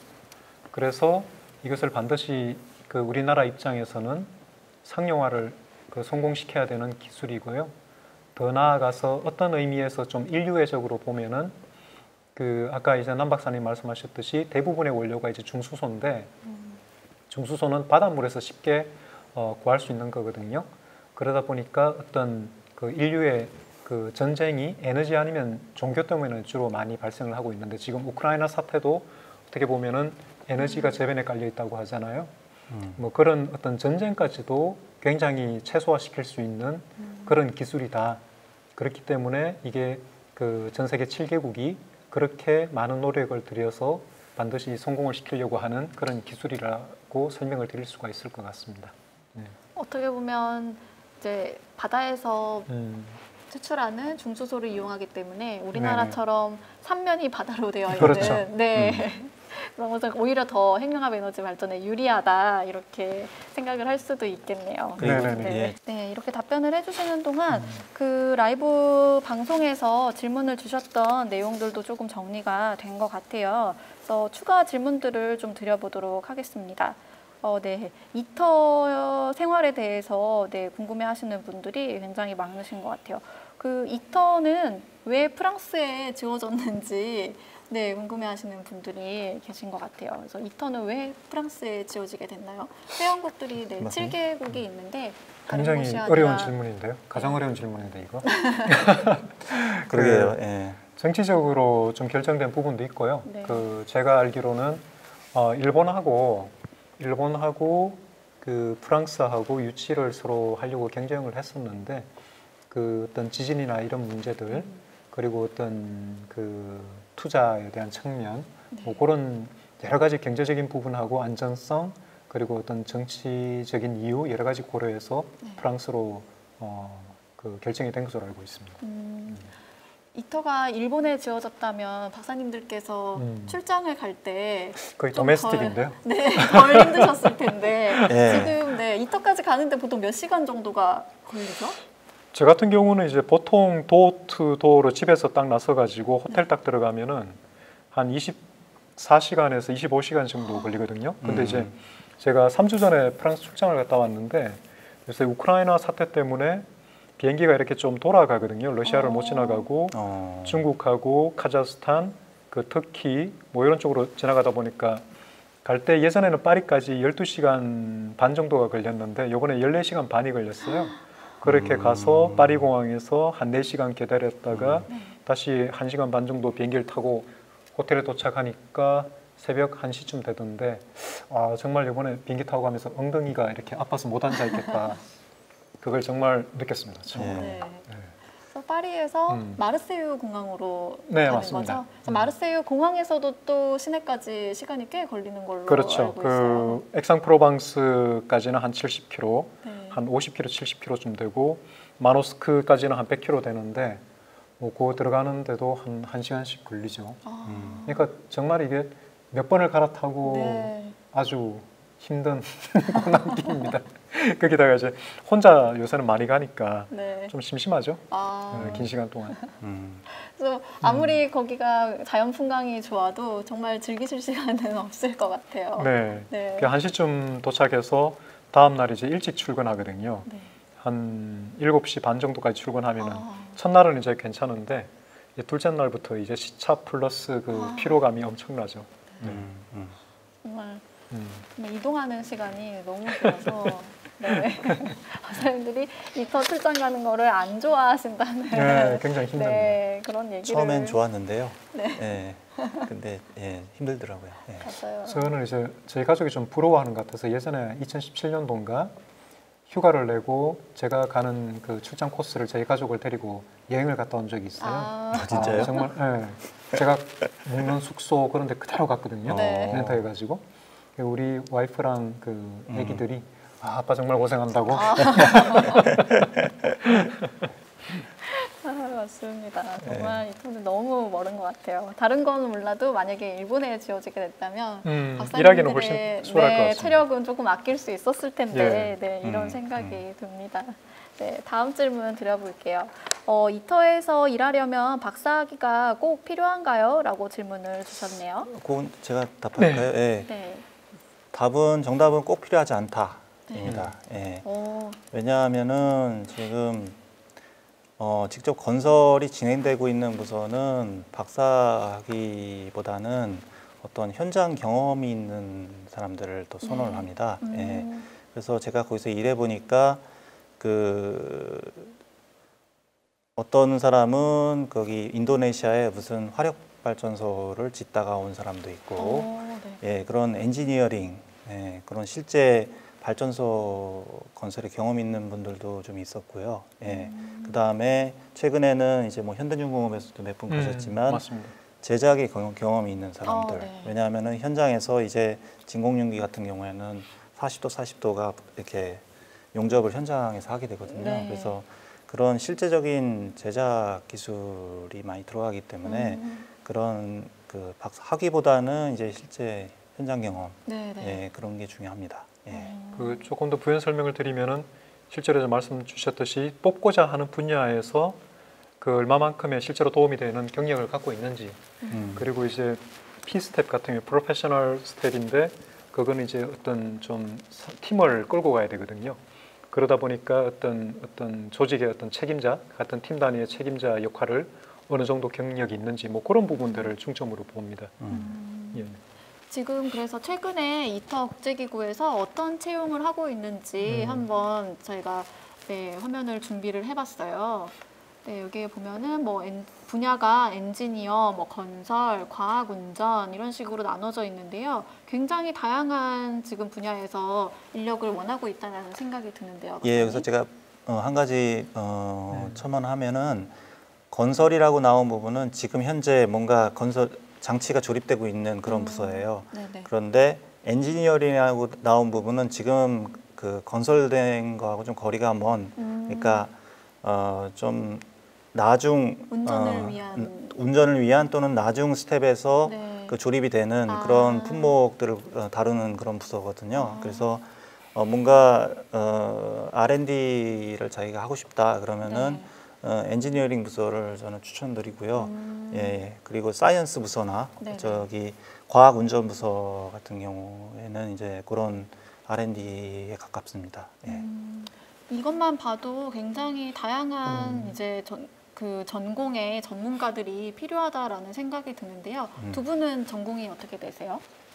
그래서 이것을 반드시 그 우리나라 입장에서는 상용화를 그 성공시켜야 되는 기술이고요. 더 나아가서 어떤 의미에서 좀 인류애적으로 보면은 그 아까 이제 남 박사님 말씀하셨듯이 대부분의 원료가 이제 중수소인데, 중수소는 바닷물에서 쉽게 어, 구할 수 있는 거거든요. 그러다 보니까 어떤 그 인류의 그 전쟁이 에너지 아니면 종교 때문에 주로 많이 발생을 하고 있는데, 지금 우크라이나 사태도 어떻게 보면은 에너지가 재변에 깔려 있다고 하잖아요. 음. 뭐 그런 어떤 전쟁까지도 굉장히 최소화시킬 수 있는 그런 기술이다. 그렇기 때문에 이게 그 전 세계 칠 개국이 그렇게 많은 노력을 들여서 반드시 성공을 시키려고 하는 그런 기술이라고 설명을 드릴 수가 있을 것 같습니다. 네. 어떻게 보면 이제 바다에서 음. 추출하는 중수소를 이용하기 때문에 우리나라처럼 삼면이 바다로 되어 있는 그렇죠. 네. 그래서 오히려 더 핵융합 에너지 발전에 유리하다 이렇게 생각을 할 수도 있겠네요. 네네네. 네, 네, 이렇게 답변을 해주시는 동안 음. 그 라이브 방송에서 질문을 주셨던 내용들도 조금 정리가 된 것 같아요. 그래서 추가 질문들을 좀 드려보도록 하겠습니다. 어, 네, 이터 생활에 대해서 네, 궁금해하시는 분들이 굉장히 많으신 것 같아요. 그 이터는 왜 프랑스에 지어졌는지 네, 궁금해하시는 분들이 계신 것 같아요. 그래서 이터는 왜 프랑스에 지어지게 됐나요? 회원국들이 네, 칠 개국이 있는데 굉장히 어려운 질문인데요. 가장 어려운 질문인데 이거. 그러게요. 그, 예. 정치적으로 좀 결정된 부분도 있고요. 네. 그 제가 알기로는 어, 일본하고 일본하고 그 프랑스하고 유치를 서로 하려고 경쟁을 했었는데 그 어떤 지진이나 이런 문제들 음. 그리고 어떤 그 투자에 대한 측면 네. 뭐 그런 여러 가지 경제적인 부분하고 안전성 그리고 어떤 정치적인 이유 여러 가지 고려해서 네. 프랑스로 어, 그 결정이 된 것으로 알고 있습니다. 음. 음. 이터가 일본에 지어졌다면 박사님들께서 음. 출장을 갈 때 거의 도메스틱인데요. 덜, 네, 덜 힘드셨을 텐데 네. 지금 네, 이터까지 가는데 보통 몇 시간 정도가 걸리죠? 저 같은 경우는 이제 보통 도어투도어로 집에서 딱 나서 가지고 호텔 네. 딱 들어가면은 한 이십사 시간에서 이십오 시간 정도 걸리거든요. 근데 음. 이제 제가 삼 주 전에 프랑스 출장을 갔다 왔는데 요새 우크라이나 사태 때문에 비행기가 이렇게 좀 돌아가거든요. 러시아를 어. 못 지나가고 어. 중국하고 카자흐스탄, 그 터키 뭐 이런 쪽으로 지나가다 보니까 갈 때 예전에는 파리까지 열두 시간 반 정도가 걸렸는데 이번에 열네 시간 반이 걸렸어요. 그렇게 음. 가서 파리 공항에서 한 네 시간 기다렸다가 음. 다시 한 시간 반 정도 비행기를 타고 호텔에 도착하니까 새벽 한 시쯤 되던데 아, 정말 이번에 비행기 타고 가면서 엉덩이가 이렇게 아파서 못 앉아 있겠다. 그걸 정말 느꼈습니다. 처음. 네. 네. 그래서 파리에서 음. 마르세유 공항으로 네, 가는 맞습니다. 거죠? 음. 마르세유 공항에서도 또 시내까지 시간이 꽤 걸리는 걸로 그렇죠. 알고 있어요. 그 엑상프로방스까지는 한 칠십 킬로미터, 네. 한 오십 킬로미터, 칠십 킬로미터쯤 되고 마노스크까지는 한 백 킬로미터 되는데 뭐 그거 들어가는데도 한 한 시간씩 걸리죠. 아. 음. 그러니까 정말 이게 몇 번을 갈아타고 네. 아주 힘든 고난길입니다. 거기다가 이제 혼자 요새는 많이 가니까 네. 좀 심심하죠. 아. 네, 긴 시간 동안. 음. 그래서 아무리 음. 거기가 자연 풍광이 좋아도 정말 즐기실 시간은 없을 것 같아요. 네. 네. 한 시쯤 도착해서 다음 날 이제 일찍 출근하거든요. 네. 한 일곱 시 반 정도까지 출근하면은 아. 첫날은 이제 괜찮은데 이제 둘째 날부터 이제 시차 플러스 그 아. 피로감이 엄청나죠. 네. 음. 음. 정말. 음. 이동하는 시간이 너무 길어서 네. 박사님들이 이터 출장 가는 거를 안 좋아하신다는 네, 굉장히 힘듭니다. 네, 그런 얘기를 처음엔 좋았는데요. 네. 네. 근데 예, 힘들더라고요. 네. 맞아요. 저는 이제 저희 가족이 좀 부러워하는 것 같아서 예전에 이천십칠 년도인가 휴가를 내고 제가 가는 그 출장 코스를 저희 가족을 데리고 여행을 갔다 온 적이 있어요. 아, 아 진짜요? 아, 정말 네. 제가 묵는 숙소 그런 데 그대로 갔거든요. 네. 렌트해가지고. 우리 와이프랑 그 애기들이 음. 아, 아빠 정말 고생한다고. 아. 아, 맞습니다. 정말 네. 이터는 너무 멀은 것 같아요. 다른 건 몰라도 만약에 일본에 지어지게 됐다면 음, 박사님들의 훨씬 수월할 네, 것 같습니다. 체력은 조금 아낄 수 있었을 텐데 예. 네, 이런 음, 생각이 음. 듭니다. 네, 다음 질문 드려볼게요. 어, 이터에서 일하려면 박사학위가 꼭 필요한가요? 라고 질문을 주셨네요. 그건 제가 답할까요? 네. 네. 네. 답은 정답은 꼭 필요하지 않다입니다. 네. 예. 왜냐하면은 지금 어, 직접 건설이 진행되고 있는 부서는 박사학위보다는 어떤 현장 경험이 있는 사람들을 더 선호를 합니다. 음. 예. 그래서 제가 거기서 일해 보니까 그 어떤 사람은 거기 인도네시아에 무슨 화력 발전소를 짓다가 온 사람도 있고, 오, 네. 예, 그런 엔지니어링, 예, 그런 실제 발전소 건설에 경험 있는 분들도 좀 있었고요. 예, 음. 그 다음에 최근에는 이제 뭐 현대중공업에서도 몇 분 가셨지만 음, 제작의 경험이 있는 사람들. 어, 네. 왜냐하면은 현장에서 이제 진공융기 같은 경우에는 사십 도, 사십 도가 이렇게 용접을 현장에서 하게 되거든요. 네. 그래서 그런 실제적인 제작 기술이 많이 들어가기 때문에 음. 그런 그 박사 학위보다는 이제 실제 현장 경험 네, 네. 예, 그런 게 중요합니다. 예. 그 조금 더 부연 설명을 드리면은 실제로 말씀 주셨듯이 뽑고자 하는 분야에서 그 얼마만큼의 실제로 도움이 되는 경력을 갖고 있는지 음. 그리고 이제 P 스텝 같은 경우 프로페셔널 스텝인데 그거는 이제 어떤 좀 팀을 끌고 가야 되거든요. 그러다 보니까 어떤 어떤 조직의 어떤 책임자 같은 팀 단위의 책임자 역할을 어느 정도 경력이 있는지 뭐 그런 부분들을 중점으로 봅니다. 음. 예. 지금 그래서 최근에 이터 국제기구에서 어떤 채용을 하고 있는지 음. 한번 저희가 네, 화면을 준비를 해봤어요. 네, 여기에 보면은 뭐 엔, 분야가 엔지니어, 뭐 건설, 과학운전 이런 식으로 나눠져 있는데요. 굉장히 다양한 지금 분야에서 인력을 원하고 있다는 생각이 드는데요. 예, 박사님. 여기서 제가 어, 한 가지 어, 네. 첨언하면은 건설이라고 나온 부분은 지금 현재 뭔가 건설 장치가 조립되고 있는 그런 음. 부서예요. 네네. 그런데 엔지니어링이라고 나온 부분은 지금 그 건설된 거하고 좀 거리가 먼, 음. 그러니까 어, 좀 나중 운전을 어, 위한. 운전을 위한 또는 나중 스텝에서 네. 그 조립이 되는 아. 그런 품목들을 어, 다루는 그런 부서거든요. 아. 그래서 어, 뭔가 어, 알 앤 디를 자기가 하고 싶다 그러면은 네. 어, 엔지니어링 부서를 저는 추천드리고요. 음. 예, 그리고 사이언스 부서나 네네. 저기 과학 운전 부서 같은 경우에는 이제 그런 알 앤 디에 가깝습니다. 예. 음, 이것만 봐도 굉장히 다양한 음. 이제 전, 그 전공의 전문가들이 필요하다라는 생각이 드는데요. 음. 두 분은 전공이 어떻게 되세요?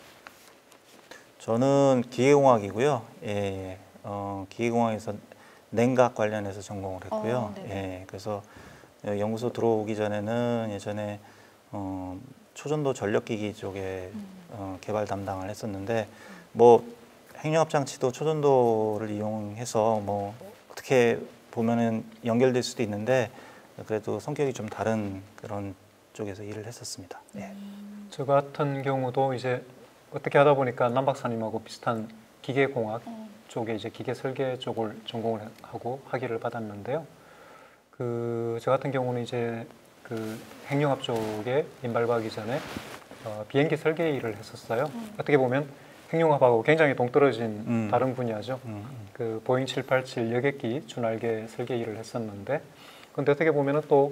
저는 기계공학이고요. 예, 어, 기계공학에서 냉각 관련해서 전공을 했고요. 어, 네네. 예, 그래서 연구소 들어오기 전에는 예전에 어, 초전도 전력기기 쪽에 음. 어, 개발 담당을 했었는데 뭐 핵융합 장치도 초전도를 이용해서 뭐 어떻게 보면은 연결될 수도 있는데 그래도 성격이 좀 다른 그런 쪽에서 일을 했었습니다. 예. 저 같은 경우도 이제 어떻게 하다 보니까 남 박사님하고 비슷한 기계공학 어. 쪽에 이제 기계 설계 쪽을 전공을 하고 학위를 받았는데요. 그 저 같은 경우는 이제 그 핵융합 쪽에 인발하기 전에 어, 비행기 설계 일을 했었어요. 음. 어떻게 보면 핵융합하고 굉장히 동떨어진 음. 다른 분야죠. 음, 음. 그 보잉 칠팔칠 여객기 준알개 설계 일을 했었는데, 근데 어떻게 보면은 또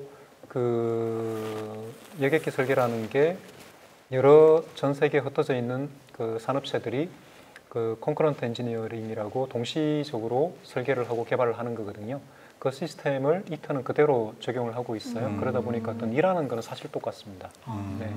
그 여객기 설계라는 게 여러 전 세계에 흩어져 있는 그 산업체들이 그 콘커런트 엔지니어링이라고 동시적으로 설계를 하고 개발을 하는 거거든요. 그 시스템을 이터는 그대로 적용을 하고 있어요. 음. 그러다 보니까 어떤 일하는 거는 사실 똑같습니다. 음. 네.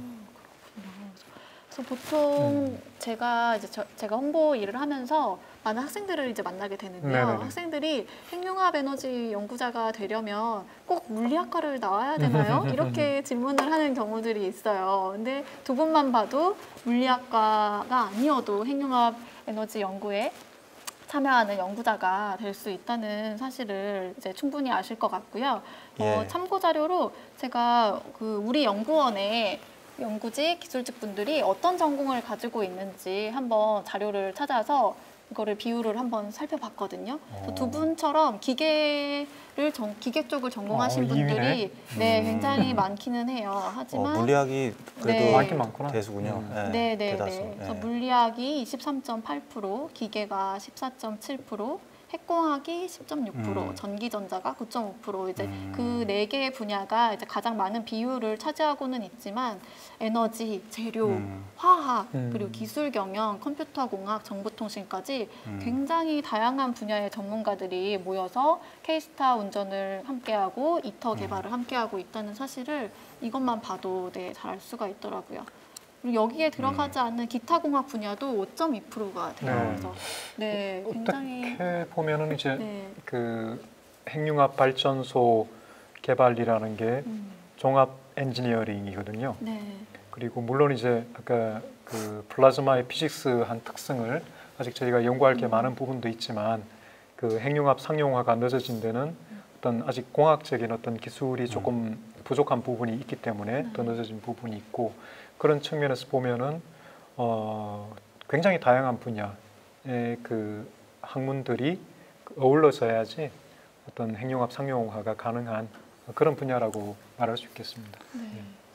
그래서 보통 음. 제가 이제 저, 제가 홍보 일을 하면서 많은 학생들을 이제 만나게 되는데요. 네네네. 학생들이 핵융합 에너지 연구자가 되려면 꼭 물리학과를 나와야 되나요? 이렇게 질문을 하는 경우들이 있어요. 근데 두 분만 봐도 물리학과가 아니어도 핵융합 에너지 연구에 참여하는 연구자가 될 수 있다는 사실을 이제 충분히 아실 것 같고요. 어, 예. 참고 자료로 제가 그 우리 연구원에 연구직, 기술직 분들이 어떤 전공을 가지고 있는지 한번 자료를 찾아서 이거를 비율을 한번 살펴봤거든요. 어. 두 분처럼 기계를 전, 기계 쪽을 전공하신 어, 분들이 이위네. 네, 음. 굉장히 많기는 해요. 어, 하지만 물리학이 그래도 네. 많긴 많구나. 대수군요. 음. 예, 네, 네, 대다수. 네. 그래서 예. 물리학이 이십삼 점 팔 퍼센트, 기계가 십사 점 칠 퍼센트, 핵공학이 십 점 육 퍼센트, 음. 전기전자가 구 점 오 퍼센트 이제 음. 그 네 개의 분야가 이제 가장 많은 비율을 차지하고는 있지만 에너지, 재료, 음. 화학, 음. 그리고 기술 경영, 컴퓨터 공학, 정보통신까지 음. 굉장히 다양한 분야의 전문가들이 모여서 K스타 운전을 함께하고 이터 개발을 함께하고 있다는 사실을 이것만 봐도 네, 잘 알 수가 있더라고요. 그리고 여기에 들어가지 않는 기타 공학 분야도 오 점 이 퍼센트가 돼요. 네. 그래서 네, 굉장히 어떻게 보면은 이제 네, 그 핵융합 발전소 개발이라는 게 음, 종합 엔지니어링이거든요. 네, 그리고 물론 이제 아까 그 플라즈마의 피직스한 특성을 아직 저희가 연구할 게 음. 많은 부분도 있지만 그 핵융합 상용화가 늦어진 데는 어떤 아직 공학적인 어떤 기술이 조금 부족한 부분이 있기 때문에 더 늦어진 부분이 있고, 그런 측면에서 보면은 어 굉장히 다양한 분야의 그 학문들이 어우러져야지 어떤 핵융합 상용화가 가능한 그런 분야라고 말할 수 있겠습니다. 네.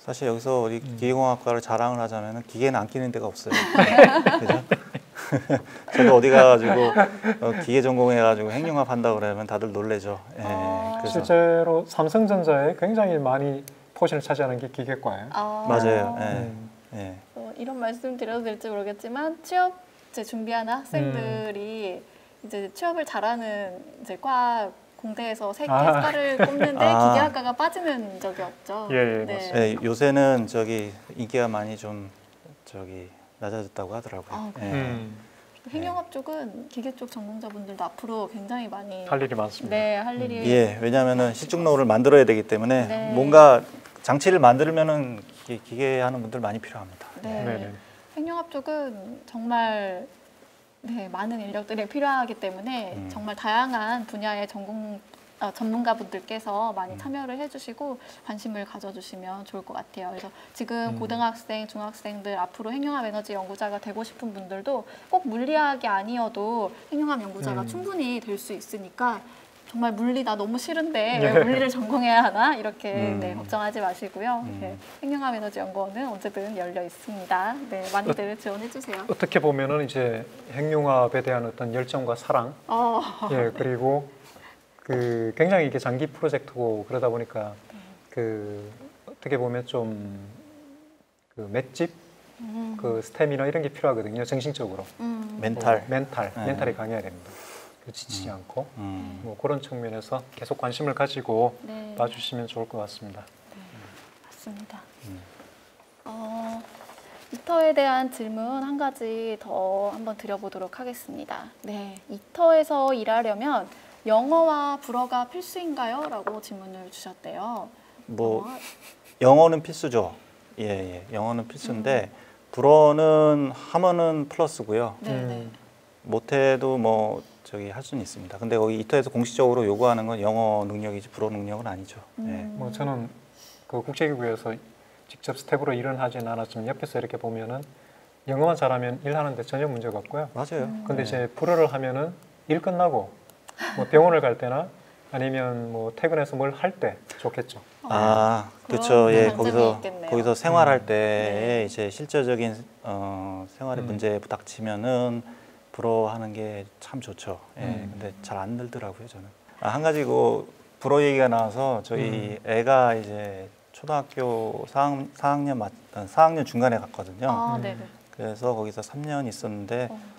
사실 여기서 우리 음. 기계공학과를 자랑을 하자면 기계는 안 끼는 데가 없어요. 그죠? 저도 어디 가가지고 어, 기계 전공해가지고 핵융합 한다 그러면 다들 놀래죠. 예, 아. 그래서 실제로 삼성전자에 굉장히 많이 포진을 차지하는 게 기계과예요. 아, 맞아요. 예, 음. 예. 어, 이런 말씀 드려도 될지 모르겠지만 취업 이제 준비하는 학생들이 음. 이제 취업을 잘하는 이제 과 공대에서 세 개 아. 과를 꼽는데 아. 기계학과가 빠지는 적이 없죠. 예, 예, 맞습니다. 예, 요새는 저기 인기가 많이 좀 저기 낮아졌다고 하더라고요. 아, 예. 그래요? 음, 핵융합 쪽은 기계 쪽 전공자분들도 앞으로 굉장히 많이 할 일이 많습니다. 네, 할 일이 예, 왜냐하면은 실증로를 만들어야 되기 때문에 네. 뭔가 장치를 만들면은 기- 기계하는 분들 많이 필요합니다. 네. 네네. 핵융합 쪽은 정말 네, 많은 인력들이 필요하기 때문에 음. 정말 다양한 분야의 전공 어, 전문가분들께서 많이 음. 참여를 해주시고 관심을 가져주시면 좋을 것 같아요. 그래서 지금 음. 고등학생, 중학생들 앞으로 핵융합 에너지 연구자가 되고 싶은 분들도 꼭 물리학이 아니어도 핵융합 연구자가 음. 충분히 될 수 있으니까 정말 물리 나 너무 싫은데 네. 왜 물리를 전공해야 하나 이렇게 음. 네, 걱정하지 마시고요. 음. 네, 핵융합 에너지 연구원은 언제든 열려 있습니다. 네, 많이들 지원해 주세요. 어떻게 보면은 이제 핵융합에 대한 어떤 열정과 사랑, 어, 예, 그리고 그 굉장히 이게 장기 프로젝트고 그러다 보니까 그 어떻게 보면 좀 그 맷집, 음, 그 스태미나 이런 게 필요하거든요. 정신적으로. 음, 멘탈. 어, 멘탈, 네. 멘탈이 강해야 됩니다. 그 지치지 음. 않고 음. 뭐 그런 측면에서 계속 관심을 가지고 네, 봐주시면 좋을 것 같습니다. 맞습니다. 음. 어, 이터에 대한 질문 한 가지 더 한번 드려보도록 하겠습니다. 네, 이터에서 일하려면 영어와 불어가 필수인가요? 라고 질문을 주셨대요. 뭐 영어? 영어는 필수죠. 예, 예. 영어는 필수인데 불어는 하면은 플러스고요. 네, 네. 음. 못해도 뭐 저기 할 수는 있습니다. 근데 거기 이터에서 공식적으로 요구하는 건 영어 능력이지 불어 능력은 아니죠. 음, 뭐 저는 그 국제기구에서 직접 스텝으로 일은 하진 않았지만 옆에서 이렇게 보면은 영어만 잘하면 일하는데 전혀 문제가 없고요. 예. 맞아요. 음. 근데 네. 이제 불어를 하면은 일 끝나고 뭐 병원을 갈 때나 아니면 뭐 퇴근해서 뭘 할 때 좋겠죠. 아, 그런 그렇죠. 예, 장점이 거기서 있겠네요. 거기서 생활할 음. 때 네. 이제 실질적인 어, 생활의 음. 문제에 부닥치면은 불어하는 게 참 좋죠. 예, 음. 근데 잘 안 늘더라고요, 저는. 아, 한 가지 그 불어 얘기가 나와서 저희 애가 이제 초등학교 사 학년 맞, 사 학년 중간에 갔거든요. 아, 음. 네, 네. 그래서 거기서 삼 년 있었는데 어.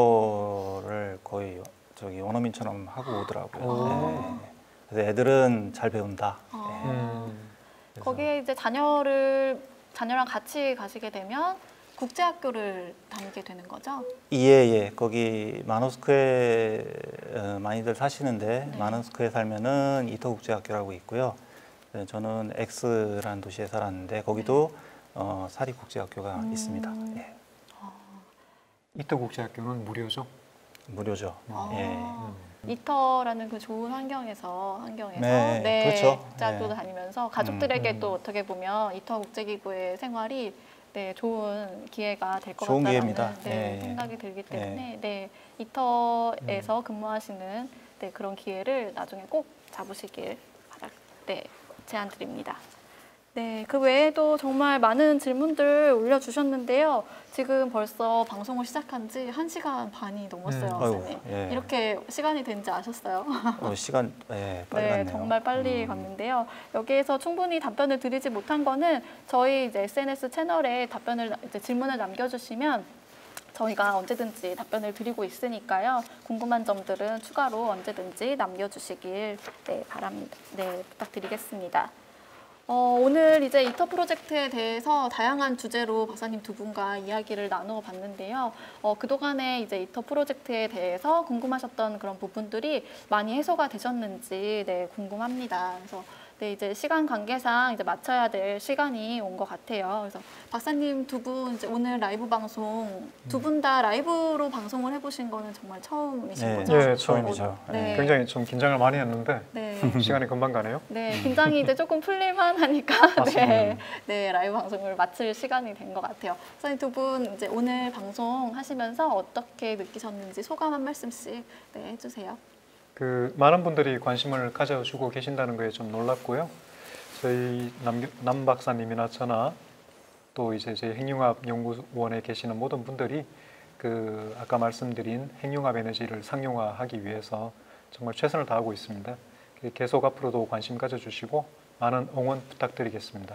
불어를 거의 저기 원어민처럼 하고 오더라고요. 오. 예. 그래서 애들은 잘 배운다. 아. 예. 음. 그래서 거기에 이제 자녀를 자녀랑 같이 가시게 되면 국제학교를 다니게 되는 거죠? 예, 예. 거기 마노스크에 어, 많이들 사시는데 네. 마노스크에 살면은 이터국제학교라고 있고요. 네, 저는 엑스라는 도시에 살았는데 거기도 어, 사립국제학교가 음. 있습니다. 예. 이터 국제학교는 무료죠. 무료죠. 아. 예. 음. 이터라는 그 좋은 환경에서 환경에서 네, 그렇죠. 국제학교도 네. 다니면서 가족들에게 음. 또 어떻게 보면 이터 국제기구의 생활이 네, 좋은 기회가 될 것 좋은 같다는 기회입니다. 네, 예, 예. 생각이 들기 때문에 네, 이터에서 근무하시는 네, 그런 기회를 나중에 꼭 잡으시길 바라, 네, 제안드립니다. 네, 그 외에도 정말 많은 질문들 올려주셨는데요. 지금 벌써 방송을 시작한 지 한 시간 반이 넘었어요, 음. 선생님. 아이고, 예. 이렇게 시간이 된지 아셨어요? 어, 시간 예, 빨리 네, 갔네요. 정말 빨리 음. 갔는데요. 여기에서 충분히 답변을 드리지 못한 거는 저희 이제 에스엔에스 채널에 답변을 이제 질문을 남겨주시면 저희가 언제든지 답변을 드리고 있으니까요. 궁금한 점들은 추가로 언제든지 남겨주시길 네, 바랍니다. 네, 부탁드리겠습니다. 어, 오늘 이제 이터 프로젝트에 대해서 다양한 주제로 박사님 두 분과 이야기를 나누어 봤는데요. 어, 그동안에 이제 이터 프로젝트에 대해서 궁금하셨던 그런 부분들이 많이 해소가 되셨는지 네, 궁금합니다. 그래서 네, 이제 시간 관계상 이제 맞춰야 될 시간이 온 것 같아요. 그래서 박사님 두 분 이제 오늘 라이브 방송 두 분 다 라이브로 방송을 해보신 거는 정말 처음이신 네, 거죠? 예, 처음이죠. 네. 굉장히 좀 긴장을 많이 했는데 네. 시간이 금방 가네요. 네, 긴장이 이제 조금 풀릴만 하니까 맞습니다. 네, 네, 라이브 방송을 마칠 시간이 된 것 같아요. 선생님 두 분 이제 오늘 방송 하시면서 어떻게 느끼셨는지 소감 한 말씀씩 네, 해주세요. 그 많은 분들이 관심을 가져주고 계신다는 거에 좀 놀랐고요. 저희 남, 남 박사님이나 저나 또 이제 저희 핵융합 연구원에 계시는 모든 분들이 그 아까 말씀드린 핵융합 에너지를 상용화하기 위해서 정말 최선을 다하고 있습니다. 계속 앞으로도 관심 가져주시고 많은 응원 부탁드리겠습니다.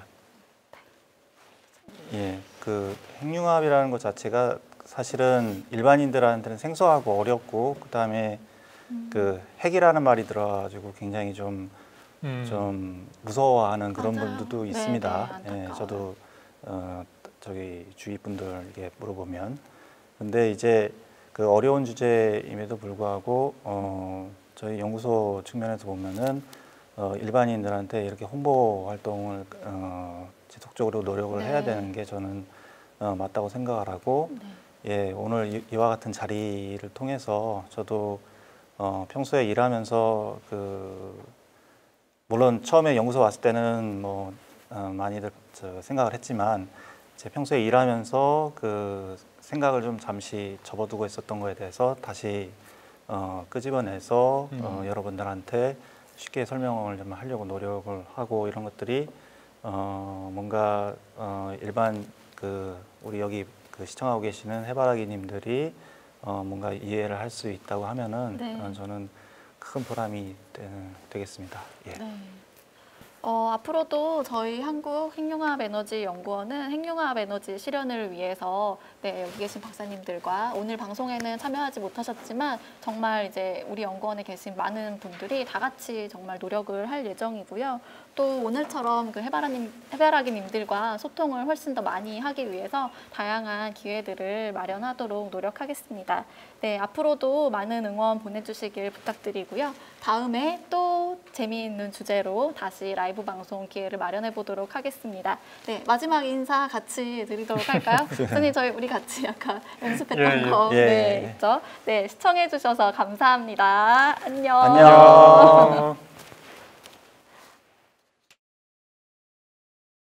예, 그 핵융합이라는 것 자체가 사실은 일반인들한테는 생소하고 어렵고 그 다음에 음. 그 핵이라는 말이 들어가지고 굉장히 좀 좀 음. 무서워하는 그런 맞아요. 분들도 있습니다. 네, 네, 예, 저도 어, 저기 주위 분들에게 물어보면 근데 이제 그 어려운 주제임에도 불구하고 어, 저희 연구소 측면에서 보면은 어, 일반인들한테 이렇게 홍보 활동을 어, 지속적으로 노력을 네. 해야 되는 게 저는 어, 맞다고 생각을 하고 네. 예, 오늘 이, 이와 같은 자리를 통해서 저도 어, 평소에 일하면서 그 물론 처음에 연구소 왔을 때는 뭐 어, 많이들 저 생각을 했지만 제 평소에 일하면서 그 생각을 좀 잠시 접어두고 있었던 거에 대해서 다시 어, 끄집어내서 음. 어, 여러분들한테 쉽게 설명을 좀 하려고 노력을 하고 이런 것들이 어, 뭔가 어, 일반 그 우리 여기 그 시청하고 계시는 해바라기님들이 어, 뭔가 이해를 할 수 있다고 하면은 네. 어, 저는 큰 보람이 되겠습니다. 예. 네. 어, 앞으로도 저희 한국 핵융합에너지연구원은 핵융합에너지 실현을 위해서 네, 여기 계신 박사님들과 오늘 방송에는 참여하지 못하셨지만 정말 이제 우리 연구원에 계신 많은 분들이 다 같이 정말 노력을 할 예정이고요. 또 오늘처럼 그 해바라님, 해바라기님들과 소통을 훨씬 더 많이 하기 위해서 다양한 기회들을 마련하도록 노력하겠습니다. 네, 앞으로도 많은 응원 보내주시길 부탁드리고요. 다음에 또 재미있는 주제로 다시 라이브 방송 기회를 마련해 보도록 하겠습니다. 네, 마지막 인사 같이 드리도록 할까요? 선생님, 저희 우리 같이 아까 연습했던 예, 예. 거 예. 네, 있죠? 네, 시청해 주셔서 감사합니다. 안녕. 안녕.